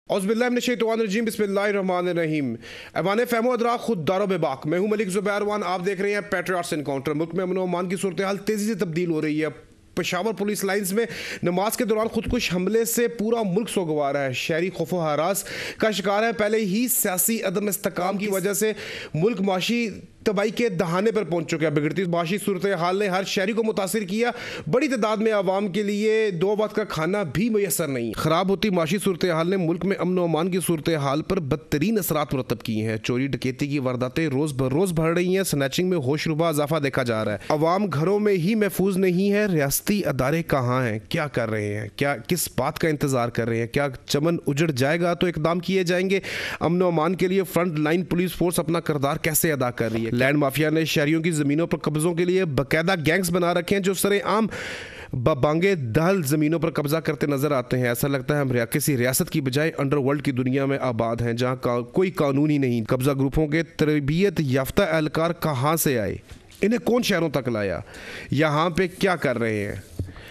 औज़ुबिल्लाहिमिनश्शैतानिर्रजीम बिस्मिल्लाहिर्रहमानिर्रहीम। ऐवान फ़हमो अदरा खुद दारो बेबाक। मैं हूँ मलिक ज़ुबैर वान। आप देख रहे हैं पैट्रियट्स एनकाउंटर। मुल्क में अमन व अमान की सूरत हाल तेज़ी से तब्दील हो रही है। पेशावर पुलिस लाइंस में नमाज के दौरान खुदकुश हमले से पूरा मुल्क सोगवार है। शहरी खौफो हरास का शिकार है। पहले ही सियासी अदम इस्तेकाम की वजह से मुल्क माशी तबाही के दहाने पर पहुंच चुका है। बिगड़ती माशी सूरत हाल ने हर शहरी को मुतासिर किया। बड़ी तादाद में आवाम के लिए दो वक्त का खाना भी मैसर नहीं। खराब होती माशी सूरत हाल ने मुल्क में अमन अमान की सूरत हाल पर बदतरीन असरात मुरतब किए हैं। चोरी डकैती की वारदातें रोज बर रोज बढ़ रही हैं। स्नैचिंग में होशरुबा इजाफा देखा जा रहा है। अवाम घरों में ही महफूज नहीं है। रियासती अदारे कहाँ हैं, क्या कर रहे हैं, क्या किस बात का इंतजार कर रहे हैं? क्या चमन उजड़ जाएगा तो इकदाम किए जाएंगे? अमन अमान के लिए फ्रंट लाइन पुलिस फोर्स अपना किरदार कैसे अदा कर रही है? लैंड माफिया ने शहरियों की जमीनों पर कब्जों के लिए बाकायदा गैंग्स बना रखे हैं जो सरेआम बांगे दहल जमीनों पर कब्जा करते नजर आते हैं। ऐसा लगता है हम किसी रियासत की बजाय अंडरवर्ल्ड की दुनिया में आबाद हैं जहां कोई कानून ही नहीं। कब्जा ग्रुपों के तरबियत याफ्ता एहलकार कहां से आए, इन्हें कौन शहरों तक लाया, यहाँ पे क्या कर रहे हैं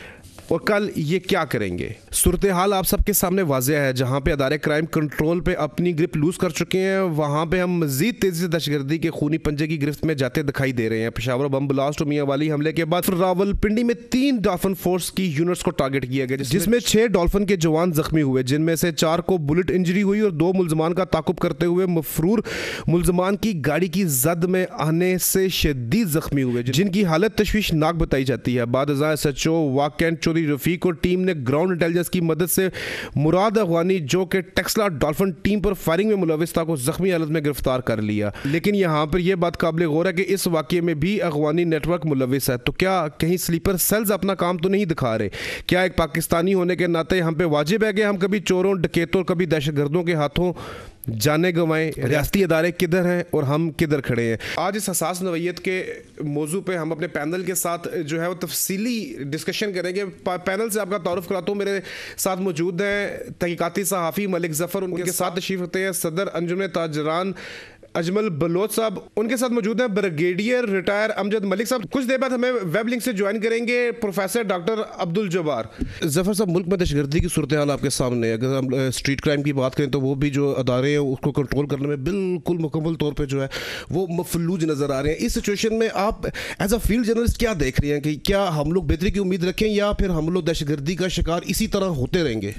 और कल ये क्या करेंगे? सूरत हाल आप सबके सामने वाज़ेह है। जहाँ पे अदारे क्राइम कंट्रोल पे अपनी ग्रिप लूज़ कर चुके हैं, वहाँ पे हम मज़ीद तेज़ी से दहशतगर्दी के खूनी पंजे की गिरफ्त में जाते दिखाई दे रहे हैं। पेशावर बम ब्लास्ट और मियांवाली हमले के बाद रावलपिंडी में 3 डॉल्फिन फोर्स की यूनिट्स को टारगेट किया गया, जिसमें 6 डॉल्फिन के जवान जख्मी हुए, जिनमें से 4 को बुलेट इंजरी हुई और 2 मुलजमान का ताकुब करते हुए मफरूर मुलजमान की गाड़ी की जद में आने से शदीद जख्मी हुए, जिनकी हालत तशवीशनाक बताई जाती है। बाद SHO वाकैंट चौधरी रफीक और टीम ने ग्राउंड इंटेलिजेंस की मदद से मुराद अगवानी जो कि टेक्सला डॉल्फिन टीम पर फायरिंग में मुलविस था को जख्मी हालत में गिरफ्तार कर लिया। लेकिन यहाँ पर यह बात काबिल गौर है कि इस वाकये में भी अगवानी नेटवर्क मुलविस है। तो क्या कहीं स्लीपर सेल्स अपना काम तो नहीं दिखा रहे? क्या एक पाकिस्तानी होने के नाते हम पे वाजिब है कि हम कभी चोरों डकैतों कभी दहशतगर्दों के हाथों जाने गंवाएं? रियासती अदारे किधर हैं और हम किधर खड़े हैं? आज इस हसास नवैयत के मौजू पे हम अपने पैनल के साथ जो है वो तफसीली डिस्कशन करेंगे। पैनल से आपका तारुफ कराता हूँ। मेरे साथ मौजूद हैं तहकीकाती सहाफ़ी मलिक ज़फ़र, उनके साथ तशरीफ़ रखते हैं सदर अंजुमन ताजरान अजमल बलोच साहब, उनके साथ मौजूद है ब्रिगेडियर रिटायर अमजद मलिक साहब। कुछ देर बाद हमें वेब लिंक से ज्वाइन करेंगे प्रोफेसर डॉक्टर अब्दुल जब्बार। जफर साहब, मुल्क में दहशतगर्दी की सूरत हाल आपके सामने है। अगर हम स्ट्रीट क्राइम की बात करें तो वो भी जो अदारे हैं उसको कंट्रोल करने में बिल्कुल मुकम्मल तौर पर जो है वो मफलूज नज़र आ रहे हैं। इस सिचुएशन में आप एज अ फील्ड जर्नलिस्ट क्या देख रहे हैं कि क्या हम लोग बेहतरी की उम्मीद रखें या फिर हम लोग दहशतगर्दी का शिकार इसी तरह होते रहेंगे?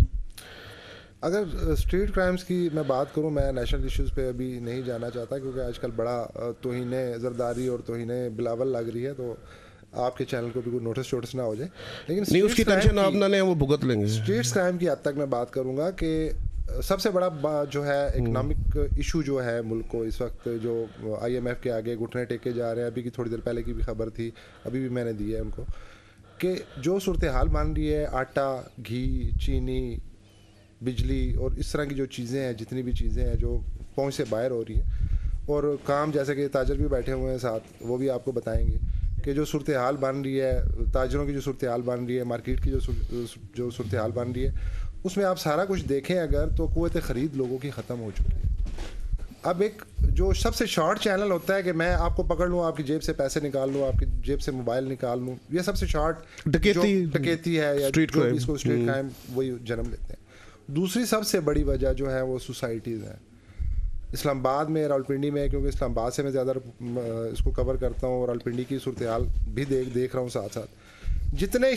अगर स्ट्रीट क्राइम्स की मैं बात करूं, मैं नेशनल इश्यूज़ पे अभी नहीं जाना चाहता क्योंकि आजकल बड़ा तौहीने ज़रदारी और तौहीने बिलावल लग रही है, तो आपके चैनल को भी कोई नोटिस ना हो जाए। लेकिन नहीं, उसकी टेंशन आप ना लें, वो भुगत लेंगे। स्ट्रीट क्राइम की हद तक मैं बात करूँगा कि सबसे बड़ा जो है इकनॉमिक इशू जो है मुल्क को इस वक्त, जो IMF के आगे घुटने टेके जा रहे हैं। अभी की थोड़ी देर पहले की भी खबर थी, अभी भी मैंने दी है उनको, कि जो सूरत हाल मान रही है, आटा, घी, चीनी, बिजली और इस तरह की जो चीज़ें हैं, जितनी भी चीज़ें हैं जो पहुंच से बाहर हो रही हैं, और काम जैसे कि ताजर भी बैठे हुए हैं साथ, वो भी आपको बताएंगे कि जो सूरत हाल बन रही है, ताजरों की जो सूरत हाल बन रही है, मार्केट की जो सूरत हाल बन रही है, उसमें आप सारा कुछ देखें अगर, तो क़ुव्वत ख़रीद लोगों की ख़त्म हो चुकी है। अब एक जो सबसे शॉर्ट चैनल होता है कि मैं आपको पकड़ लूँ, आपकी जेब से पैसे निकाल लूँ, आपकी जेब से मोबाइल निकाल लूँ, ये सबसे शॉर्ट डकैती है या स्ट्रीट क्राइम, इसको स्ट्रीट क्राइम वही जन्म लेते हैं। दूसरी सबसे बड़ी वजह जो है वो सोसाइटीज़ हैं। इस्लामाबाद में, रावलपिंडी में, क्योंकि इस्लामाबाद से मैं ज़्यादा इसको कवर करता हूँ और रावलपिंडी की सूरत हाल भी देख रहा हूँ साथ साथ।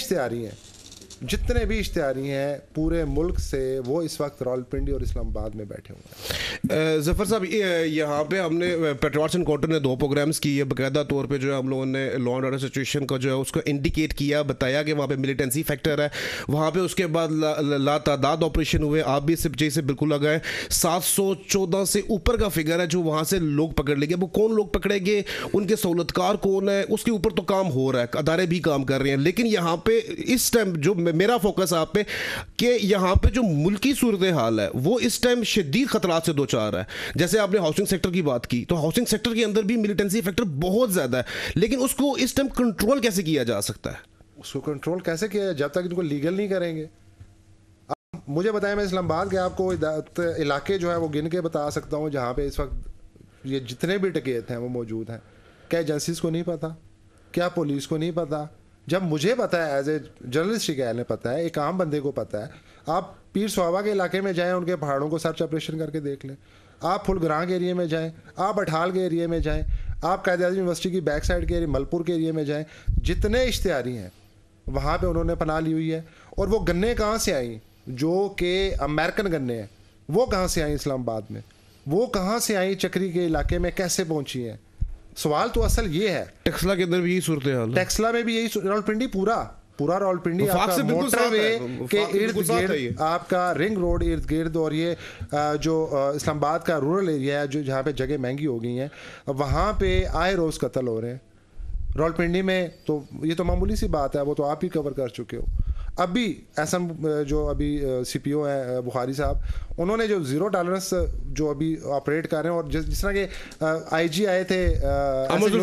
जितने भी इश्तिहारी हैं पूरे मुल्क से, वो इस वक्त रावलपिंडी और इस्लामाबाद में बैठे हुए हैं। जफ़र साहब, यहाँ पे हमने पेट्रियट्स एनकाउंटर ने 2 प्रोग्राम्स किए। बाकायदा तौर पे जो है हम लोगों ने लॉ एंड ऑर्डर सिचुएशन का जो है उसको इंडिकेट किया, बताया कि वहाँ पे मिलिटेंसी फैक्टर है वहाँ पे। उसके बाद लातादाद ऑपरेशन हुए। आप भी इस चीज़ से बिल्कुल लगा है 714 से ऊपर का फिगर है जो वहाँ से लोग पकड़ लेंगे। वो कौन लोग पकड़ेंगे, उनके सहूलतकार कौन है, उसके ऊपर तो काम हो रहा है, अदारे भी काम कर रहे हैं। लेकिन यहाँ पे इस टाइम जो मेरा फोकस आप पे कि यहाँ पे जो मुल्की सूरत हाल है वो इस टाइम शदीद खतरात से दो चार है। जैसे आपने हाउसिंग सेक्टर की बात की, तो हाउसिंग सेक्टर के अंदर भी मिलिटेंसी फैक्टर बहुत ज़्यादा है, लेकिन उसको इस टाइम कंट्रोल कैसे किया जा सकता है? उसको कंट्रोल कैसे किया जब तक इनको लीगल नहीं करेंगे? आप मुझे बताएं, मैं इस्लामाबाद के आपको इलाके जो है वो गिन के बता सकता हूँ जहाँ पे इस वक्त ये जितने भी डकैत हैं वो मौजूद हैं। क्या एजेंसीज को नहीं पता? क्या पुलिस को नहीं पता? जब मुझे पता है, एज ए जर्नलिस्ट ही कहने पता है, एक आम बंदे को पता है, आप पीर सुहावा के इलाके में जाएं, उनके पहाड़ों को सर्च ऑपरेशन करके देख लें, आप फुलग्रां के एरिया में जाएं, आप अठाल के एरिया में जाएं, आप कायद-ए-आज़म यूनिवर्सिटी की बैक साइड के एरिया मलपुर के एरिया में जाएं, जितने इश्तिहारी हैं वहाँ पे उन्होंने पनाह ली हुई है। और वो गन्ने कहाँ से आई, जो कि अमेरिकन गन्ने हैं, वो कहाँ से आई इस्लामाबाद में, वो कहाँ से आई चक्री के इलाके में, कैसे पहुँची हैं? सवाल तो असल ये है। टेक्सला के अंदर भी यही सूरत हाल है। टेक्सला में भी यही, रावलपिंडी पूरा रावलपिंडी आपका मोटरवे के इर्द गिर्द, आपका रिंग रोड इर्द गिर्द, और ये जो इस्लामाबाद का रूरल एरिया है, जो जहाँ पे जगह महंगी हो गई हैं, वहाँ पे आए रोज़ कत्ल हो रहे हैं। रावलपिंडी में तो ये तो मामूली सी बात है, वो तो आप ही कवर कर चुके हो। अभी एसएम जो अभी सीपीओ हैं बुखारी साहब, उन्होंने जो ज़ीरो टॉलरेंस जो अभी ऑपरेट कर रहे हैं, और जिस तरह के आईजी आए थे एसएम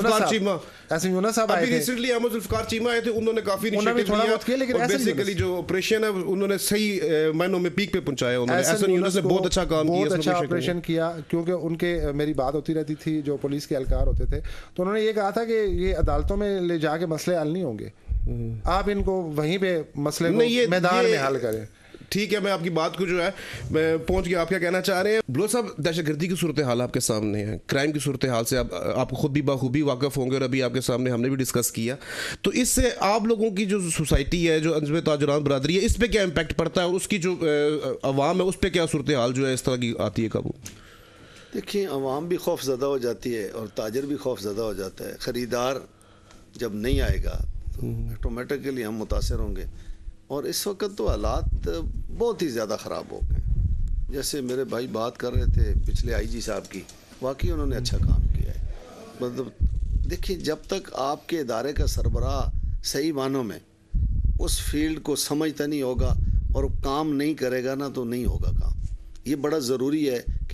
यूनुस साहब आए थे रिसेंटली, अहमद जुल्फिकार चीमा आए थे, उन्होंने काफी इनिशिएटिव लिया, लेकिन बेसिकली जो ऑपरेशन है उन्होंने सही मायनों में पीक पे पहुंचाया। उन्होंने एसएम यूनुस ने बहुत अच्छा काम किया, बहुत अच्छा ऑपरेशन किया, क्योंकि उनके मेरी बात होती रहती थी, जो पुलिस के एहलकार होते थे, तो उन्होंने ये कहा था कि ये अदालतों में ले जाके मसले हल नहीं होंगे, आप इनको वहीं पे मसले को मैदान में हल करें। ठीक है, मैं आपकी बात को जो है मैं पहुंच गया, आप क्या कहना चाह रहे हैं? बलोच साहब, दहशतगर्दी की सूरत हाल आपके सामने है, क्राइम की सूरत हाल से आप खुद भी बाखूबी वाकिफ होंगे, और अभी आपके सामने हमने भी डिस्कस किया, तो इससे आप लोगों की जो सोसाइटी है, जो अंजुम ताजरान बरादरी है, इस पर क्या इम्पैक्ट पड़ता है, और उसकी जो अवाम है उस पर क्या सूरत हाल जो है इस तरह की आती है काबू? देखिए, अवाम भी खौफजदा हो जाती है और ताजर भी खौफजदा हो जाता है। ख़रीदार जब नहीं आएगा तो ऑटोमेटिकली हम मुतासर होंगे, और इस वक्त तो हालात बहुत ही ज़्यादा ख़राब हो गए। जैसे मेरे भाई बात कर रहे थे पिछले आईजी साहब की, वाकई उन्होंने अच्छा काम किया है। मतलब देखिए, जब तक आपके इदारे का सरबराह सही मानों में उस फील्ड को समझता नहीं होगा और काम नहीं करेगा ना, तो नहीं होगा काम। ये बड़ा ज़रूरी है कि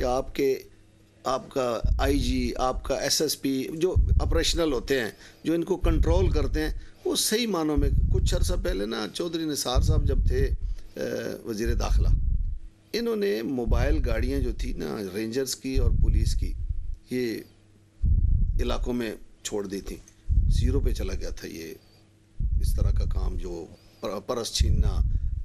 आपका आईजी, आपका एसएसपी जो ऑपरेशनल होते हैं, जो इनको कंट्रोल करते हैं, वो सही मानों में। कुछ अर्सा पहले ना चौधरी निसार साहब जब थे वज़ीर दाखिला, इन्होंने मोबाइल गाड़ियाँ जो थी ना रेंजर्स की और पुलिस की, ये इलाकों में छोड़ दी थी। ज़ीरो पे चला गया था ये इस तरह का काम, जो परस छीनना,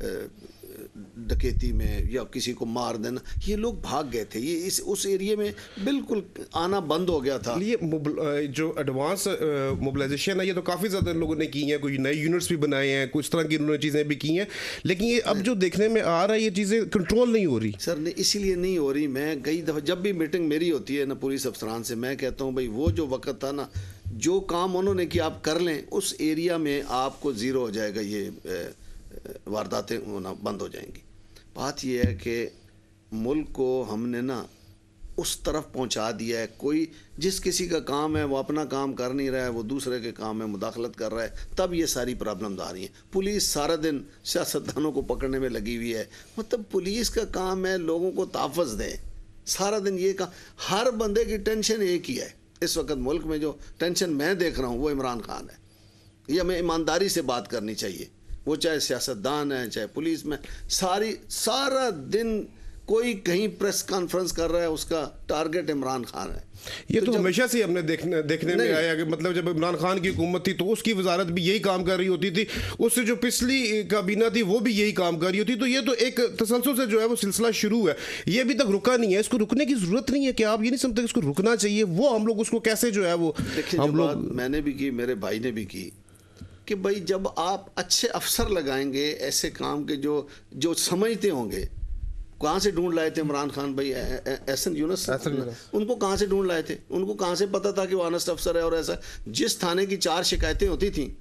डकैती में या किसी को मार देना, ये लोग भाग गए थे। ये उस एरिया में बिल्कुल आना बंद हो गया था। ये जो एडवांस मोबिलाइजेशन है, ये तो काफ़ी ज़्यादा लोगों ने की हैं, कोई नए यूनिट्स भी बनाए हैं, कुछ तरह की उन्होंने चीज़ें भी की हैं, लेकिन ये अब जो देखने में आ रहा है, ये चीज़ें कंट्रोल नहीं हो रही सर। नहीं, इसीलिए नहीं हो रही। मैं कई दफ़ा जब भी मीटिंग मेरी होती है ना पुलिस अफसरान से, मैं कहता हूँ भाई, वो जो वक्त था ना, जो काम उन्होंने किया आप कर लें, उस एरिया में आपको ज़ीरो हो जाएगा, ये वारदातें होना बंद हो जाएंगी। बात यह है कि मुल्क को हमने ना उस तरफ पहुंचा दिया है, कोई जिस किसी का काम है वो अपना काम कर नहीं रहा है, वो दूसरे के काम में मुदाखलत कर रहा है, तब ये सारी प्रॉब्लम्स आ रही हैं। पुलिस सारा दिन सियासतदानों को पकड़ने में लगी हुई है। मतलब पुलिस का काम है लोगों को तहफ़्फ़ुज़ दें, सारा दिन ये काम। हर बंदे की टेंशन एक ही है इस वक्त मुल्क में। जो टेंशन मैं देख रहा हूँ वो इमरान खान है। ये हमें ईमानदारी से बात करनी चाहिए, वो चाहे सियासतदान है चाहे पुलिस में। सारा दिन कोई कहीं प्रेस कॉन्फ्रेंस कर रहा है, उसका टारगेट इमरान खान है। ये तो हमेशा से हमने देखने में आया कि मतलब जब इमरान खान की हुकूमत थी तो उसकी वजारत भी यही काम कर रही होती थी, उससे जो पिछली काबीना थी वो भी यही काम कर रही होती। तो ये तो एक तसलसल से जो है वो सिलसिला शुरू है, ये अभी तक रुका नहीं है। इसको रुकने की जरूरत नहीं है कि आप ये नहीं समझते इसको रुकना चाहिए। वो हम लोग उसको कैसे जो है वो हम लोग, मैंने भी की, मेरे भाई ने भी की, कि भाई जब आप अच्छे अफसर लगाएंगे ऐसे काम के जो समझते होंगे। कहाँ से ढूंढ लाए थे इमरान खान भाई एहसन यूनुस, उनको कहाँ से ढूंढ लाए थे? उनको कहाँ से पता था कि वो ऑनेस्ट अफसर है? और ऐसा जिस थाने की 4 शिकायतें होती थी,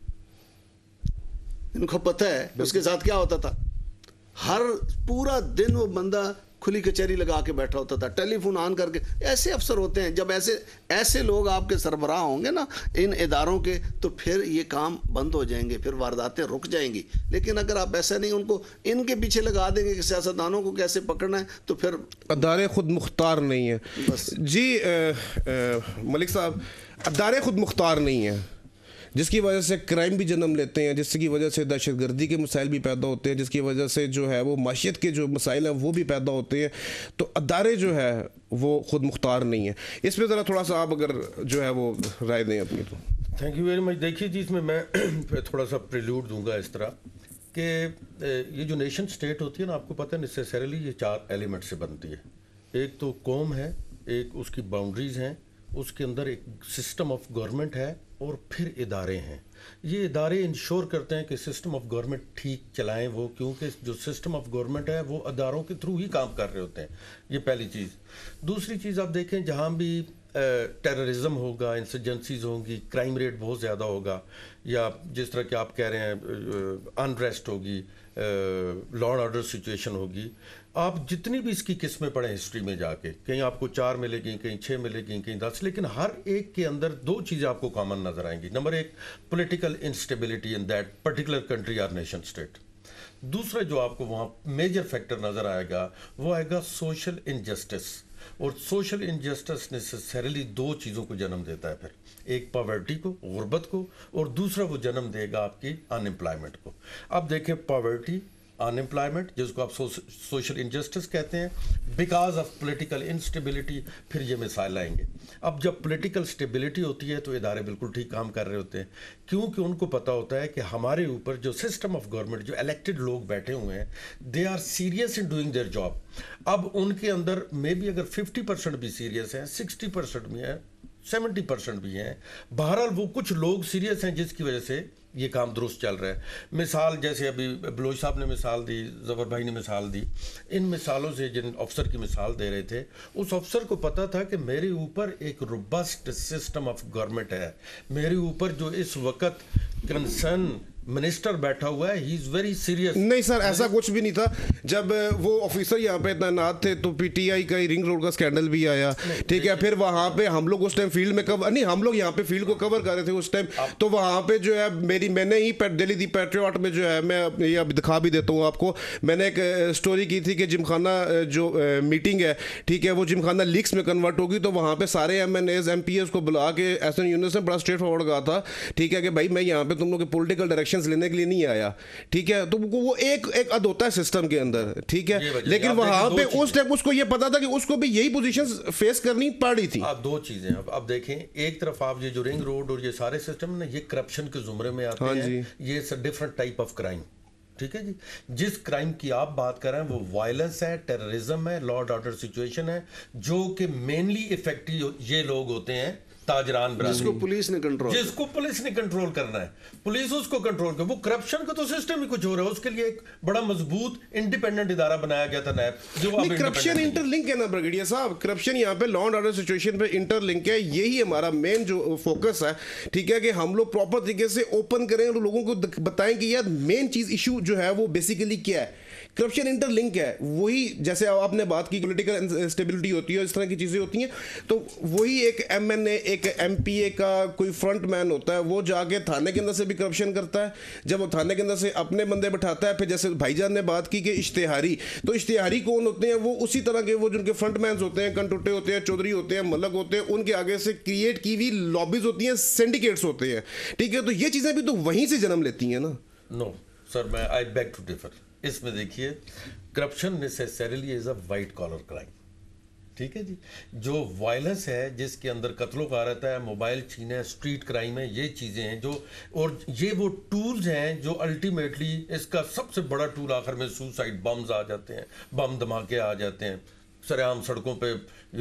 इनको पता है उसके साथ क्या होता था। हर पूरा दिन वो बंदा खुली कचहरी लगा के बैठा होता था, टेलीफोन ऑन करके। ऐसे अफसर होते हैं। जब ऐसे लोग आपके सरबराह होंगे ना इन इदारों के, तो फिर ये काम बंद हो जाएंगे, फिर वारदातें रुक जाएंगी। लेकिन अगर आप ऐसा नहीं, उनको इनके पीछे लगा देंगे कि सियासतदानों को कैसे पकड़ना है, तो फिर अदारे खुद मुख्तार नहीं है। बस जी मलिक साहब, अदारे खुद मुख्तार नहीं है, जिसकी वजह से क्राइम भी जन्म लेते हैं, जिसकी वजह से दहशतगर्दी के मसाइल भी पैदा होते हैं, जिसकी वजह से जो है वो माशियत के जो मसाइल हैं वो भी पैदा होते हैं। तो अदारे जो है वो खुद मुख्तार नहीं है। इस पर ज़रा थोड़ा सा आप अगर जो है वो राय दें अपनी। तो थैंक यू वेरी मच। देखिए जी, इसमें मैं थोड़ा सा प्रिल्यूड दूंगा इस तरह कि ये जो नेशन स्टेट होती है ना, आपको पता है नेसेसरीली ये 4 एलिमेंट से बनती है। एक तो कौम है, एक उसकी बाउंड्रीज़ हैं, उसके अंदर एक सिस्टम ऑफ गवर्नमेंट है, और फिर इदारे हैं। ये इदारे इंश्योर करते हैं कि सिस्टम ऑफ गवर्नमेंट ठीक चलाएं वो, क्योंकि जो सिस्टम ऑफ गवर्नमेंट है वो इदारों के थ्रू ही काम कर रहे होते हैं। ये पहली चीज़। दूसरी चीज़, आप देखें जहाँ भी टेररिज्म होगा, इंसर्जेंसीज होंगी, क्राइम रेट बहुत ज़्यादा होगा, या जिस तरह के आप कह रहे हैं अनरेस्ट होगी, लॉ एंड ऑर्डर सिचुएशन होगी, आप जितनी भी इसकी किस्में पढ़ें हिस्ट्री में जाके, कहीं आपको 4 मिलेगी, कहीं 6 मिलेगी, कहीं 10, लेकिन हर एक के अंदर 2 चीज़ें आपको कॉमन नजर आएंगी। Number 1, political instability in that particular country और नेशन स्टेट। दूसरा जो आपको वहाँ मेजर फैक्टर नजर आएगा वो आएगा सोशल इनजस्टिस। और सोशल इनजस्टिस नेसेसरीली 2 चीज़ों को जन्म देता है, फिर एक पॉवर्टी को, गुर्बत को, और दूसरा वो जन्म देगा आपकी अनएम्प्लॉयमेंट को। अब देखें पॉवर्टी, अनएम्प्लॉयमेंट, जिसको आप सोशल इनजस्टिस कहते हैं, बिकॉज ऑफ पॉलिटिकल इंस्टेबिलिटी, फिर ये मिसाइल आएंगे। अब जब पॉलिटिकल स्टेबिलिटी होती है तो इदारे बिल्कुल ठीक काम कर रहे होते हैं, क्योंकि उनको पता होता है कि हमारे ऊपर जो सिस्टम ऑफ गवर्नमेंट, जो इलेक्टेड लोग बैठे हुए हैं, they are serious in doing their job. अब उनके अंदर मे बी अगर 50% भी सीरियस है, 60% भी है, 70% भी हैं, बहरहाल वो कुछ लोग सीरियस हैं जिसकी वजह से ये काम दुरुस्त चल रहा है। मिसाल जैसे अभी बलोच साहब ने मिसाल दी, ज़फ़र भाई ने मिसाल दी, इन मिसालों से जिन अफसर की मिसाल दे रहे थे, उस अफसर को पता था कि मेरे ऊपर एक रोबस्ट सिस्टम ऑफ गवर्नमेंट है, मेरे ऊपर जो इस वक्त कंसर्न मिनिस्टर बैठा हुआ है, ही इज वेरी सीरियस। नहीं सर, ऐसा कुछ भी नहीं था। जब वो ऑफिसर यहाँ पे तैनात थे तो पीटीआई का रिंग रोड का स्कैंडल भी आया, ठीक है। फिर वहाँ पे हम लोग उस टाइम फील्ड में हम लोग यहाँ पे फील्ड को कवर कर रहे थे उस टाइम, तो वहाँ पे जो है मैंने ही दिल्ली दी पैट्रियट में जो है, मैं ये अब दिखा भी देता हूँ आपको, मैंने एक स्टोरी की थी कि जिमखाना जो मीटिंग है, ठीक है, वो जिमखाना लीक्स में कन्वर्ट होगी। तो वहाँ पे सारे MNAs MPs को बुला के एहसन यूनुस ने बड़ा स्ट्रेट फॉरवर्ड कहा था, ठीक है, कि भाई मैं यहाँ पे तुम लोग के पॉलिटिकल डायरेक्शन लेने के लिए नहीं आया, ठीक है। तो वो एक अद होता है सिस्टम के अंदर, ठीक है, लेकिन वहां पे उस टाइम उसको ये पता था कि उसको भी यही पोजीशंस फेस करनी पड़ी थी। आप 2 चीजें अब देखें, एक तरफ आप ये जो रिंग रोड और ये सारे सिस्टम ना, ये करप्शन के जुमरे में आते हैं, ये डिफरेंट टाइप ऑफ क्राइम, ठीक है जी। जिस क्राइम की आप बात कर रहे हैं वो वायलेंस है, टेररिज्म है, लॉ एंड ऑर्डर सिचुएशन है, जो कि मेनली इफेक्टिव ये लोग होते हैं ताजरान, जिसको पुलिस ने कंट्रोल करना है, पुलिस उसको कंट्रोल कर। वो करप्शन का तो सिस्टम ही कुछ हो रहा है, उसके लिए एक बड़ा मजबूत इंडिपेंडेंट इदारा बनाया गया था नैब, जो अब करप्शन इंटरलिंक है ना ब्रिगेडियर साहब, करप्शन यहाँ पे लॉ एंड ऑर्डर सिचुएशन पे इंटरलिंक है। यही हमारा मेन जो फोकस है, ठीक है, कि हम लोग प्रॉपर तरीके से ओपन करें और लोगों को बताएं कि यार मेन चीज इशू जो है वो बेसिकली क्या है। करप्शन इंटरलिंक है, वही जैसे आपने बात की पॉलिटिकल स्टेबिलिटी होती है, इस तरह की चीजें होती हैं, तो वही एक MNA, एक MPA का कोई फ्रंट मैन होता है, वो जाके थाने के अंदर से भी करप्शन करता है। जब वो थाने के अंदर से अपने बंदे बैठाता है, फिर जैसे भाईजान ने बात की कि इश्तेहारी, तो इश्तेहारी कौन होते हैं? वो उसी तरह के वो जिनके फ्रंट मैन होते हैं, कंटोटे होते हैं, चौधरी होते हैं, मलक होते हैं, उनके आगे से क्रिएट की हुई लॉबीज होती हैं, सिंडिकेट्स होते हैं, ठीक है। तो ये चीजें भी तो वहीं से जन्म लेती हैं ना। नो सर, मैं आई बेग टू डिफर। इसमें देखिए, corruption necessarily is a white collar crime, ठीक है जी। जो वायलेंस है, जिसके अंदर कत्लो का रहता है, मोबाइल छीन है, स्ट्रीट क्राइम है, ये चीज़ें हैं जो, और ये वो टूल्स हैं जो अल्टीमेटली, इसका सबसे बड़ा टूल आखिर में सुसाइड बम्स आ जाते हैं, बम धमाके आ जाते हैं, सरेआम सड़कों पे